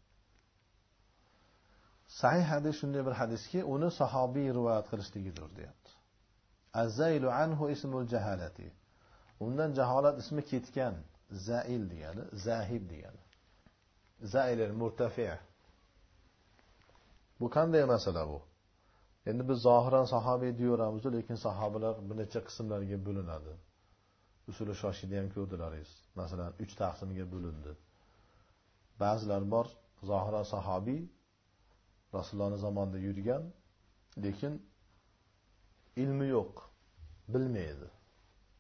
Sahih hadis shunday bir hadiski, uni sahobiy rivoyat qilishligidir deyapti. Az-zailu anhu ismul jahalati. Undan jaholat ismi ketgan, zail degani, zahib degani. Zail al-murtafi'. Bu qanday masala bu? Endi biz zohiran sahobiy deyyoramiz, lekin sahobalar bir necha qismlarga bo'linadi. Usuli shoshida ham ko'rdilaringiz. Masalan, uch taqsimga bo'lindi. Ba'zilar bor, zohiran sahobiy, Rasulullohning zamonida yurgan, lekin ilmi yo'q, bilmaydi.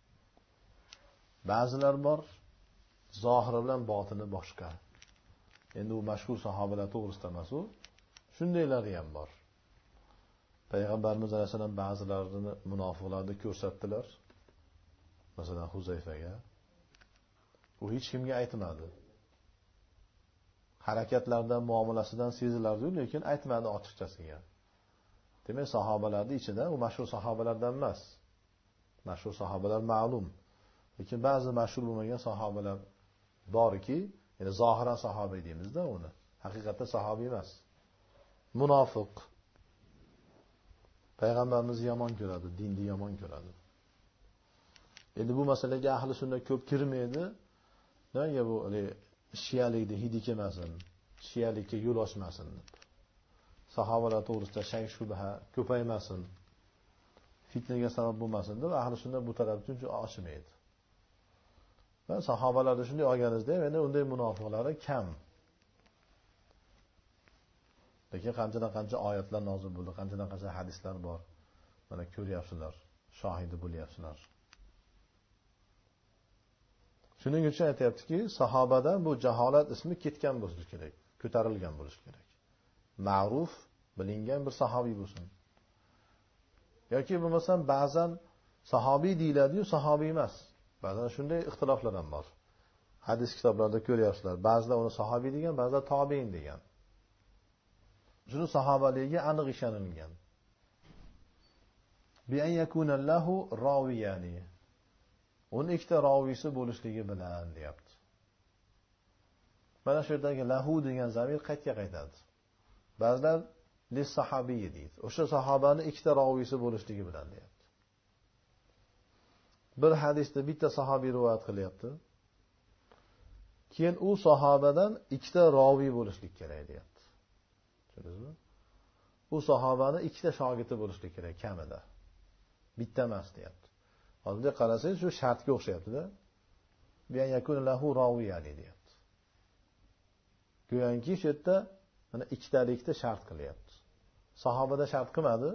Ba'zilar bor, zohiri bilan botini boshqa. Endi u mashhur sahobalar to'g'risida emas u. Shundaylari ham bor. Payg'ambarimiz alayhisalom ba'zilarini munofiqlarni ko'rsatdilar. Masalan, Huzayfaga. U hech kimga aytmadi. Harakatlardan, muomalasidan sezilardi, lekin aytmadi ochiqchasiga. Demak, sahobalarning ichida u mashhur sahobalardan emas. Mashhur sahobalar ma'lum. Lekin ba'zi mashhur bo'lmagan sahobalar borki, ya'ni zohiran sahobiy deymizda uni. Haqiqatda sahobiy emas. Munofiq. Payg'ambarimiz yomon ko'radi, dinni yomon ko'radi. Endi bu masalaga ahli sunna ko'p kirmaydi. Nega bu shiyalikni hidi kelmasin, shiyalikka yo'l ochmasin deb. Sahobalar to'g'risida shak shubha ko'paymasin, fitnaga sabab bo'lmasin deb ahli sunna bu tarafni uncha ochmaydi. Va sahobalarni shunday olganingizda, yana unday munofiqlari kam. Lekin qanchadan qancha oyatlar nozil bo'ldi, qanchadan qancha hadislar bor. Mana ko'ryapsizlar, shohidi bo'lyapsizlar. Shuning uchun aytayaptiki, sahobadan bu jaholat ismi ketgan bo'lishi kerak, ko'tarilgan bo'lishi kerak. Ma'ruf, bilingan bir sahobiy bo'lsin. Yoki bo'lmasam ba'zan sahobiy deyiladi-yu, sahobiy emas. Ba'zan shunday ixtiloflar ham bor. Hadis kitoblarida ko'ryapsizlar. Ba'zilar uni sahobiy degan, ba'zilar tobiin degan. Shuni sahobaligiga aniq ishonilgan. Bi an yakuna lahu rawiyani. Uni ikkita raviysi bo'lishligi bilan deyapti. Mana shu yerdagi lahu degan zamir qaytga qaytadi. Ba'zilar lis sahobiy deydi. O'sha sahobani ikkita raviysi bo'lishligi bilan deyapti. Bir hadisda bitta sahobiy rivoyat qilyapti. Keyin u sahobadan ikkita raviy bo'lishlik kerak deyapti. Tushundingizmi? U sahobani ikkita shogirdi bo'lishlik kerak kamida. Bitta emas deyapti. Hozir qarasangiz shu shartga o'xshayapti-da. Biyan yakun lahu rawiyani deyapti. Go'yoki shu yerda mana ikkitalikda shart qilyapti. Sahobada shart qilmadi.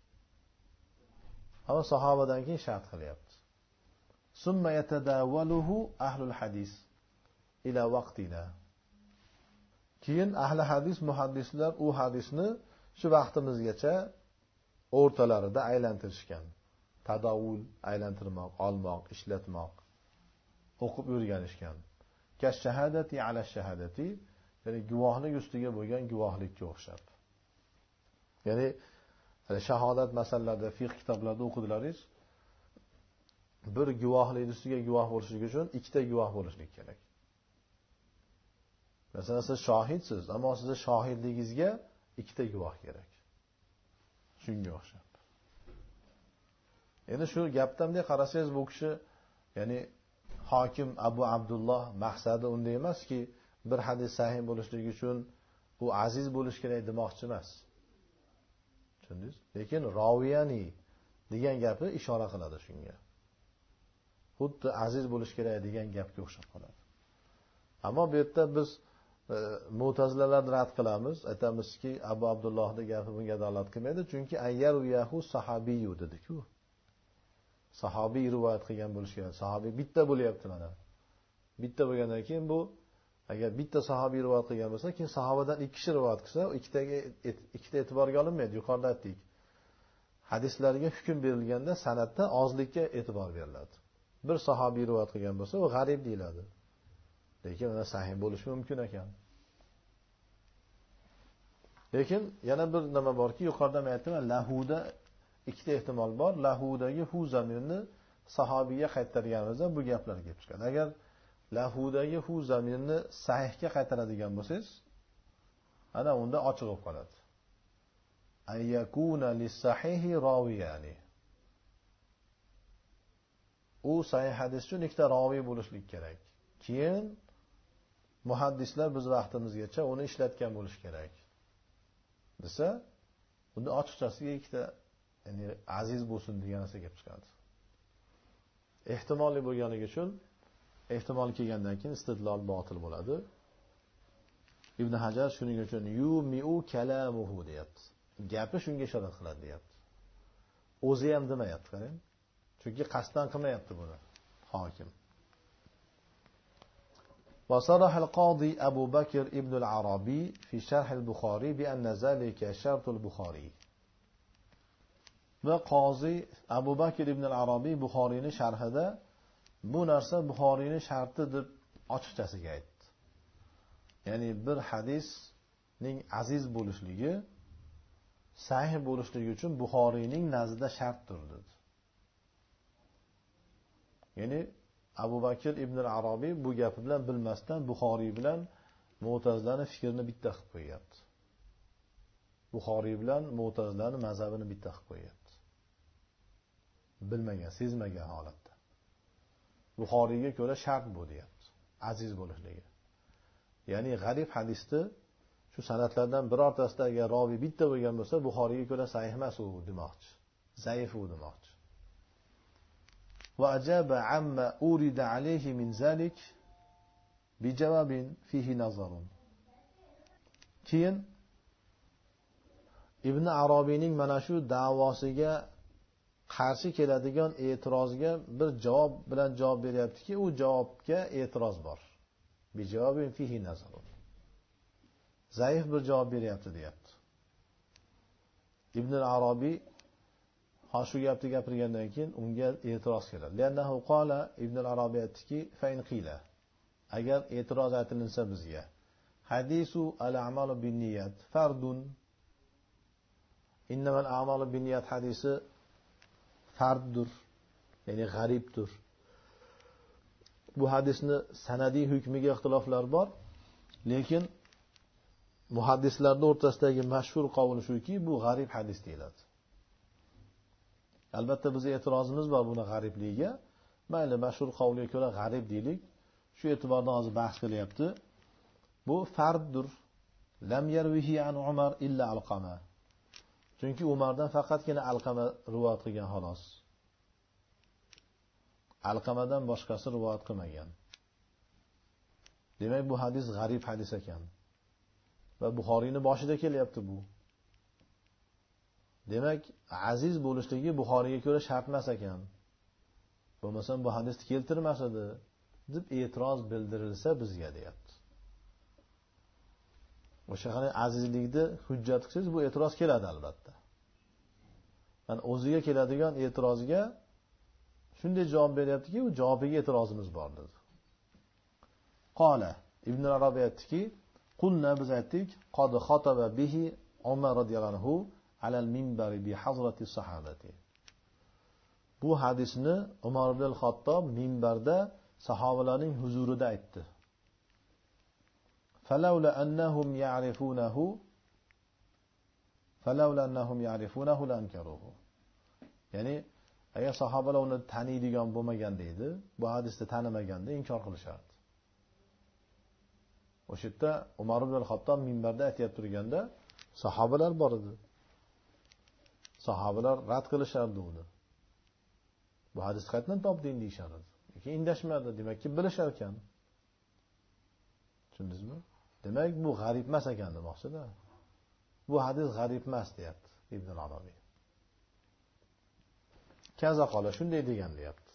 Ammo sahobadan keyin shart qilyapti. Summa yatadawwaluhu ahlul hadis ila vaqtina. Keyin ahli hadis muhaddislar u hadisni shu vaqtimizgacha o'rtalarida aylantirishgan. Tadavul, aylantirmoq, olmoq, ishlatmoq, o'qib o'rganishgan. Ka shahadati ala shahadati, ya'ni guvohlik ustiga bo'lgan guvohlikka o'xshab. Ya'ni shahodat masalalarida, fiqh kitoblarida o'qidilaringiz, bir guvohlik ustiga guvoh bo'lishligi uchun ikkita guvoh bo'lishlik kerak. Masalan, siz shohidsiz, ammo sizning shohidligingizga ikkita guvoh kerak. Shunga o'xshab. Endi shu gapdan bunday qarasangiz, bu kishi, ya'ni hokim Abu Abdulloh maqsadi unday emaski, bir hadis sahih bo'lishligi uchun u aziz bo'lish kerak demoqchi emas. Tushundingiz? Lekin rawiyani degan gapi ishora qiladi shunga. Xuddi aziz bo'lish kerak degan gapga o'xshab qoladi. Ammo bu yerda biz e, Mu'tazilalarni rad qilamiz, aytamizki, Abu Abdullohning gapi bunga dalolat qilmaydi, chunki ayyaru yahu sahabiyyu dedi-ku. Sahobiy rivoyat qilgan bo'lishi kerak. Sahobiy bitta bo'lyapti mana. Bitta bo'lgandan keyin bu agar bitta sahobiy rivoyat qilgan bo'lsa, keyin sahobadan ikki kishi rivoyat qilsa, ikkitaga ikkita e'tiborga olinmaydi. Yuqorida aytdik. Hadislarga hukm berilganda sanatda ozlikka e'tibor beriladi. Bir sahobiy rivoyat qilgan bo'lsa, u g'arib deyiladi. Lekin uni sahih bo'lishi mumkin ekan. Lekin yana bir nima borki, yuqorida men aytdim, lahuda ikkita ehtimol bor. Lahudagi hu zamirini sahobiyga qaytarganimizda bu gaplar kelib chiqadi. Agar lahudagi hu zamirini sahihga qaytaradigan bo'lsangiz, ana unda ochiq bo'lib qoladi. Ayyakuna lis-sahihi rawiyani. U sahih hadis uchun ikkita raviy bo'lishlik kerak. Keyin muhaddislar biz vaqtimizgacha uni ishlatgan bo'lish kerak. Desa, unda ochiqchasiga ikkita, ya'ni aziz bo'lsin degan narsa kelib chiqadi. Ehtimolli bo'lganligi uchun ehtimol kelgandan keyin istidlol botil bo'ladi. Ibn Hajar shuning uchun yumiu kalamuhu deyapti. Gapi shunga ishora qiladi deyapti. O'zi ham demayapti, qarang. Chunki qasddan qilmayapti buni hokim. وصرح القاضي أبو بكر ابن العربي في شرح البخاري بأن ذلك شرط البخاري. Ve Qozi Abu Bakr ibn al-Arabiy Buxoriyning sharhida bu narsa Buxoriyning sharti deb ochiqchasiga aytdi. Ya'ni bir hadisning aziz bo'lishligi, sahih bo'lishligi uchun Buxoriyning nazdida shartdir dedi. Ya'ni Abu Bakr ibn al-Arabiy bu gapi bilan bilmasdan Buxoriy bilan Mu'tazilani fikrini bitta qilib qo'yapti. Buxoriy bilan Mu'tazilani mazhabini bitta qilib qo'yapti. Bilmagan, sezmagan holatda. Buxoriyga ko'ra shart bu deyapti. Aziz bo'lishligi. Ya'ni g'arib hadisda shu sanatlardan birortasida agar rovi bitta bo'lgan bo'lsa, Buxoriyga ko'ra sahih emas u demoqchi. Zaif u demoqchi. Va ajaba amma urida alayhi min zalik bi javabin fihi nazarun. Keyin Ibn Arabiyning mana shu da'vosiga qarshi keladigan e'tirozga bir javob bilan javob beryaptiki, u javobga e'tiroz bor. Bi javobin fihi nazarun. Zaif bir javob beryapti deyapti. Ibn Arabiy ha shu gapni gapirgandan keyin unga e'tiroz keladi. Liannahu qala Ibn Arabiy aytdiki, fa in qila, agar e'tiroz aytilinsa bizga, hadisu al-a'malu bin-niyat fardun, innamal a'malu bin-niyat hadisi farddir, ya'ni g'aribdir. Bu hadisni sanadiy hukmiga ixtiloflar bor, lekin muhaddislarning o'rtasidagi mashhur qavli shuki, bu g'arib hadis deyiladi. Albatta bizning e'tirozimiz bor buni g'aribligiga. Mayli, mashhur qavliga ko'ra g'arib deylik. Shu e'tibordan hozir bahs qilyapti. Bu farddir. Lam yarwihi an Umar illa Alqama. Chunki Umardan faqatgina Alqama rivoyat qilgan xolos. Alqamadan boshqasi rivoyat qilmagan. Demak, bu hadis g'arib hadis ekan. Va Buxoriyning boshida kelyapti bu. Demak, aziz bo'lishligi Buxoriyga ko'ra shart emas ekan. Bo'lmasam bu hadisni keltirmas edi deb e'tiroz bildirilsa bizga deyapti. O'sha qanday azizlikni hujjat qilsangiz bu e'tiroz keladi albatta. Yani o'ziga keladigan e'tirozga shunday javob beryaptiki, u javobiga e'tirozimiz bor dedi. Qala Ibn Arabiy aytdiki, qulna biz aytdik, qad xataba bihi Umar radhiyallohu anhu alal minbari bi hazrati sahabati. Bu hadisni Umar ibn al-Xattob minbarda sahobalarning huzurida aytdi. Falawla annahum ya'rifunahu falawla annahum ya'rifunahu lankaruhu. Ya'ni agar sahobalar uni taniydigan bo'lmaganda edi, bu hadisni tanimaganda inkor qilishardi. O'sha yerda Umar ibn al-Xattob minbarda aytib turganda sahobalar bor edi. Sahobalar rad qilishardi uni. Bu hadisni qayerdan topding deyishardi. Lekin indashmadi, demakki bilishar ekan. Tushundingizmi? Demak, bu g'arib emas ekan demoqchi-da. Bu hadis g'arib emas deyapti Ibn Arabiy. Kaza qola shunday degan deyapti.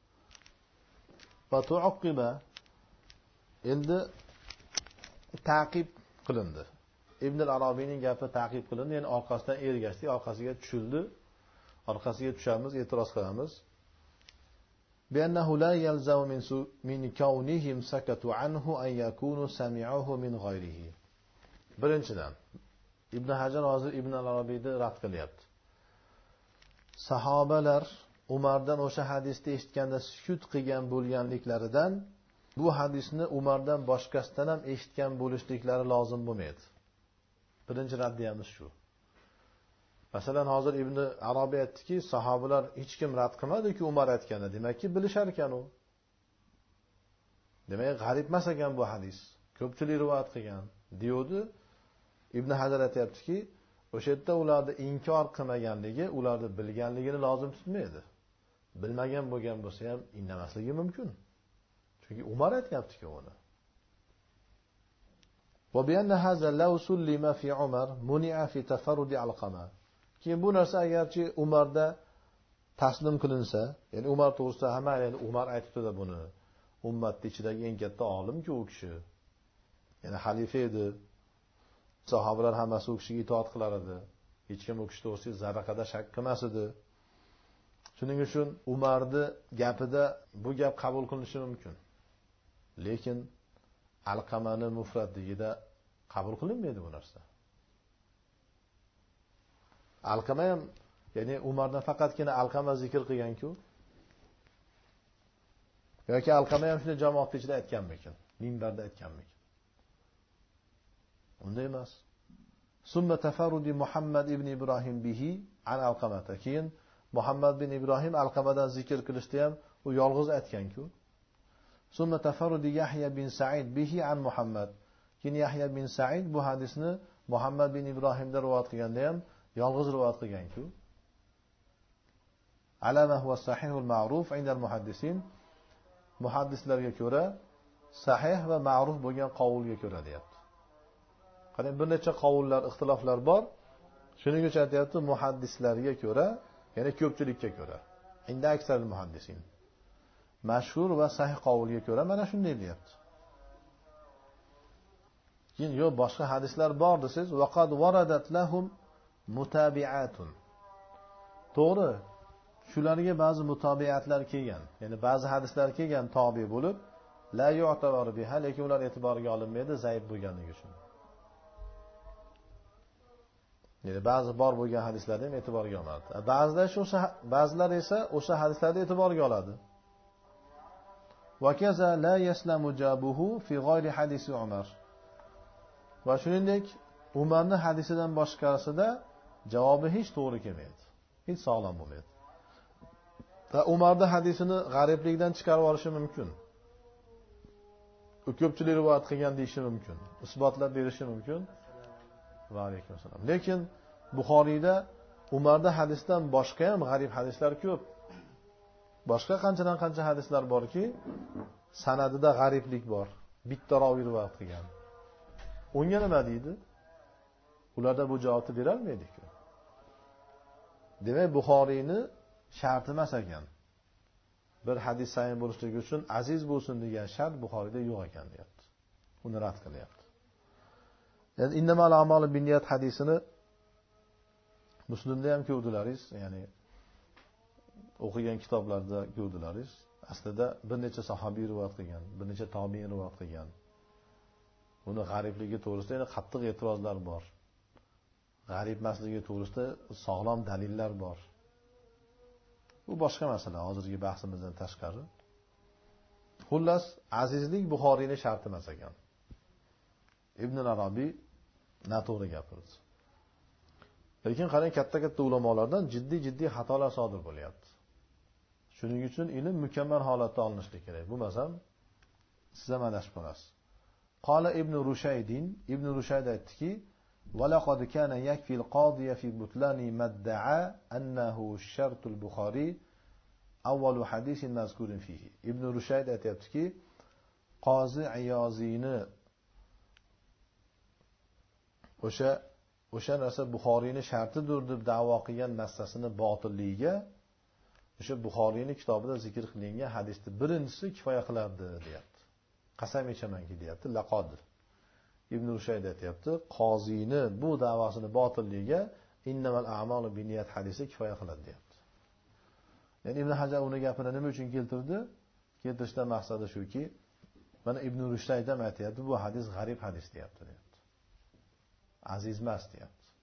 Va tu'aqqiba, endi ta'qib qilindi. Ibn al-Arabiyning gapi ta'qib qilindi, ya'ni orqasidan ergashdi, orqasiga tushildi. Orqasiga tushamiz, e'tiroz qilamiz. بأنه لا يلزم من من كونهم سكتوا عنه أن يكونوا سمعوه من غيره. Birinchidan Ibn Hajar hozir Ibn al-Arabiyni rad qilyapti. Sahobalar Umardan o'sha hadisni eshitganda sukut qilgan bo'lganliklaridan bu hadisni Umardan boshqasidan ham eshitgan bo'lishliklari lozim bo'lmaydi. Birinchi raddiyamiz shu. Masalan, hozir Ibn Arabiy aytdiki, sahobalar hech kim rad qilmadi-ku Umar aytganda, demakki bilishar ekan u. Demak, g'arib emas ekan bu hadis. Ko'pchilik rivoyat qilgan. Deyodi Ibn Hajar aytayaptiki, o'sha yerda ularni inkor qilmaganligi, ularni bilganligini lozim tutmaydi. Bilmagan bo'lgan bo'lsa ham indamasligi mumkin. Chunki Umar aytayapti-ku uni. Va bi anna hadha law sullima fi Umar muni'a fi tafarrudi Alqama. Keyin bu narsa agarchi Umarda taslim qilinsa, ya'ni Umar to'g'risida hamma, ya'ni Umar aytibdi-da buni. ummatning ichidagi eng katta olimku u kishi. Ya'ni xalifa edi. Sahobalar hammasi u kishiga itoat qilar edi. Hech kim u kishi to'g'risida zarraqada shak qilmas edi. Shuning uchun Umarning gapida bu gap qabul qilinishi mumkin. Lekin Alqamani mufratligida qabul qilinmaydi bu narsa. Alqama ham, ya'ni Umardan faqatgina Alqama zikr qilgan-ku. yoki Alqama ham shunday jamoat ichida aytganmikin, minbarda aytganmikin. Unday emas. Summa tafarrudi Muhammad ibn Ibrohim bihi an Alqamata. Keyin Muhammad bin Ibrohim Alqamadan zikr qilishda ham u yolg'iz aytgan-ku. Summa tafarrudi Yahya bin Sa'id bihi an Muhammad. Keyin Yahya bin Sa'id bu hadisni Muhammad bin Ibrohimdan rivoyat qilganda ham yolg'iz rivoyat qilgan-ku. Ala ma huwa sahihul ma'ruf 'inda al-muhaddisin. Muhaddislarga ko'ra sahih va ma'ruf bo'lgan qavulga ko'ra deyapti. Qarang, bir necha qavullar, ixtiloflar bor. Shuning uchun aytayapti, muhaddislarga ko'ra, ya'ni ko'pchilikka ko'ra. Inda aksar muhaddisin. Mashhur va sahih qavulga ko'ra mana shunday deyapti. Keyin yo'q, boshqa hadislar bor desiz, vaqad waradat lahum mutabi'atun. To'g'ri, shularga ba'zi mutabiatlar kelgan, ya'ni ba'zi hadislar kelgan tobi bo'lib, la yu'tabar biha, lekin ular e'tiborga olinmaydi zaif bo'lganligi uchun. Ya'ni ba'zi bor bo'lgan hadislarni ham e'tiborga oladi. Ba'zilar o'sha ba'zilar esa o'sha hadislarni e'tiborga oladi. Va kaza la yaslamu jabuhu fi g'ayri hadisi Umar. Va shuningdek, Umarning hadisidan boshqasida javobi hech to'g'ri kelmaydi. Hech sog'lom bo'lmaydi. Va Umarning hadisini g'ariblikdan chiqarib olishi mumkin. U ko'pchilik rivoyat qilgan deyishi mumkin. Isbotlab berishi mumkin. Va alaykum assalom. Lekin Buxoriyda Umarning hadisdan boshqa ham g'arib hadislar ko'p. Boshqa qanchadan qancha hadislar borki, sanadida g'ariblik bor. Bitta ravi rivoyat qilgan. Unga nima deydi? Ularda bu javobni bera olmaydi-ku. Demak, Buxoriyni sharti emas ekan. Bir hadis sahih bo'lishligi uchun aziz bo'lsin degan shart Buxoriyda yo'q ekan deyapti. Uni rad qilyapti. Yani innamal a'malu binniyat hadisini Muslimda ham ko'rdilaringiz, ya'ni o'qigan kitoblarda ko'rdilaringiz. Aslida bir necha sahobiy rivoyat qilgan, bir necha tobiin rivoyat qilgan. Uni g'aribligi to'g'risida yana qattiq e'tirozlar bor. G'arib emasligi to'g'risida sog'lom dalillar bor. Bu boshqa masala, hozirgi bahsimizdan tashqari. Xullas, azizlik Buxoriyning sharti emas ekan. Ibn al-Arabiy noto'g'ri gapirdi. Lekin qarang, katta-katta ulamolardan jiddiy-jiddiy xatolar sodir bo'lyapti. Shuning uchun ilm mukammal holatda olinishligi kerak. Bo'lmasam, siz ham adashib qolasiz. Qala Ibn Rushaydin, Ibn Rushayd aytdiki: "Va laqad kana yakfi al-qadiya fi butlani madda'a annahu shartul Buxori awwalu hadisin mazkurin fihi." Ibn Rushayd aytayaptiki, qozi Iyozini o'sha o'sha narsa Buxoriyning shartidir deb da'vo qilgan narsasini botilligiga o'sha Buxoriyning kitobida zikr qilingan hadisning birinchisi kifoya qilardi, deyapti. Qasam ichamanki, deyapti, laqod. Ibn Rushayd aytayapti, qozini bu da'vosini botilligiga innamal a'malu binniyat hadisi kifoya qiladi, deyapti. Ya'ni Ibn Hajar uni gapini nima uchun keltirdi? Keltirishdan maqsadi shuki, mana Ibn Rushayd ham aytayapti, bu hadis g'arib hadis, deyapti, deyapti. Aziz emas, deyapti.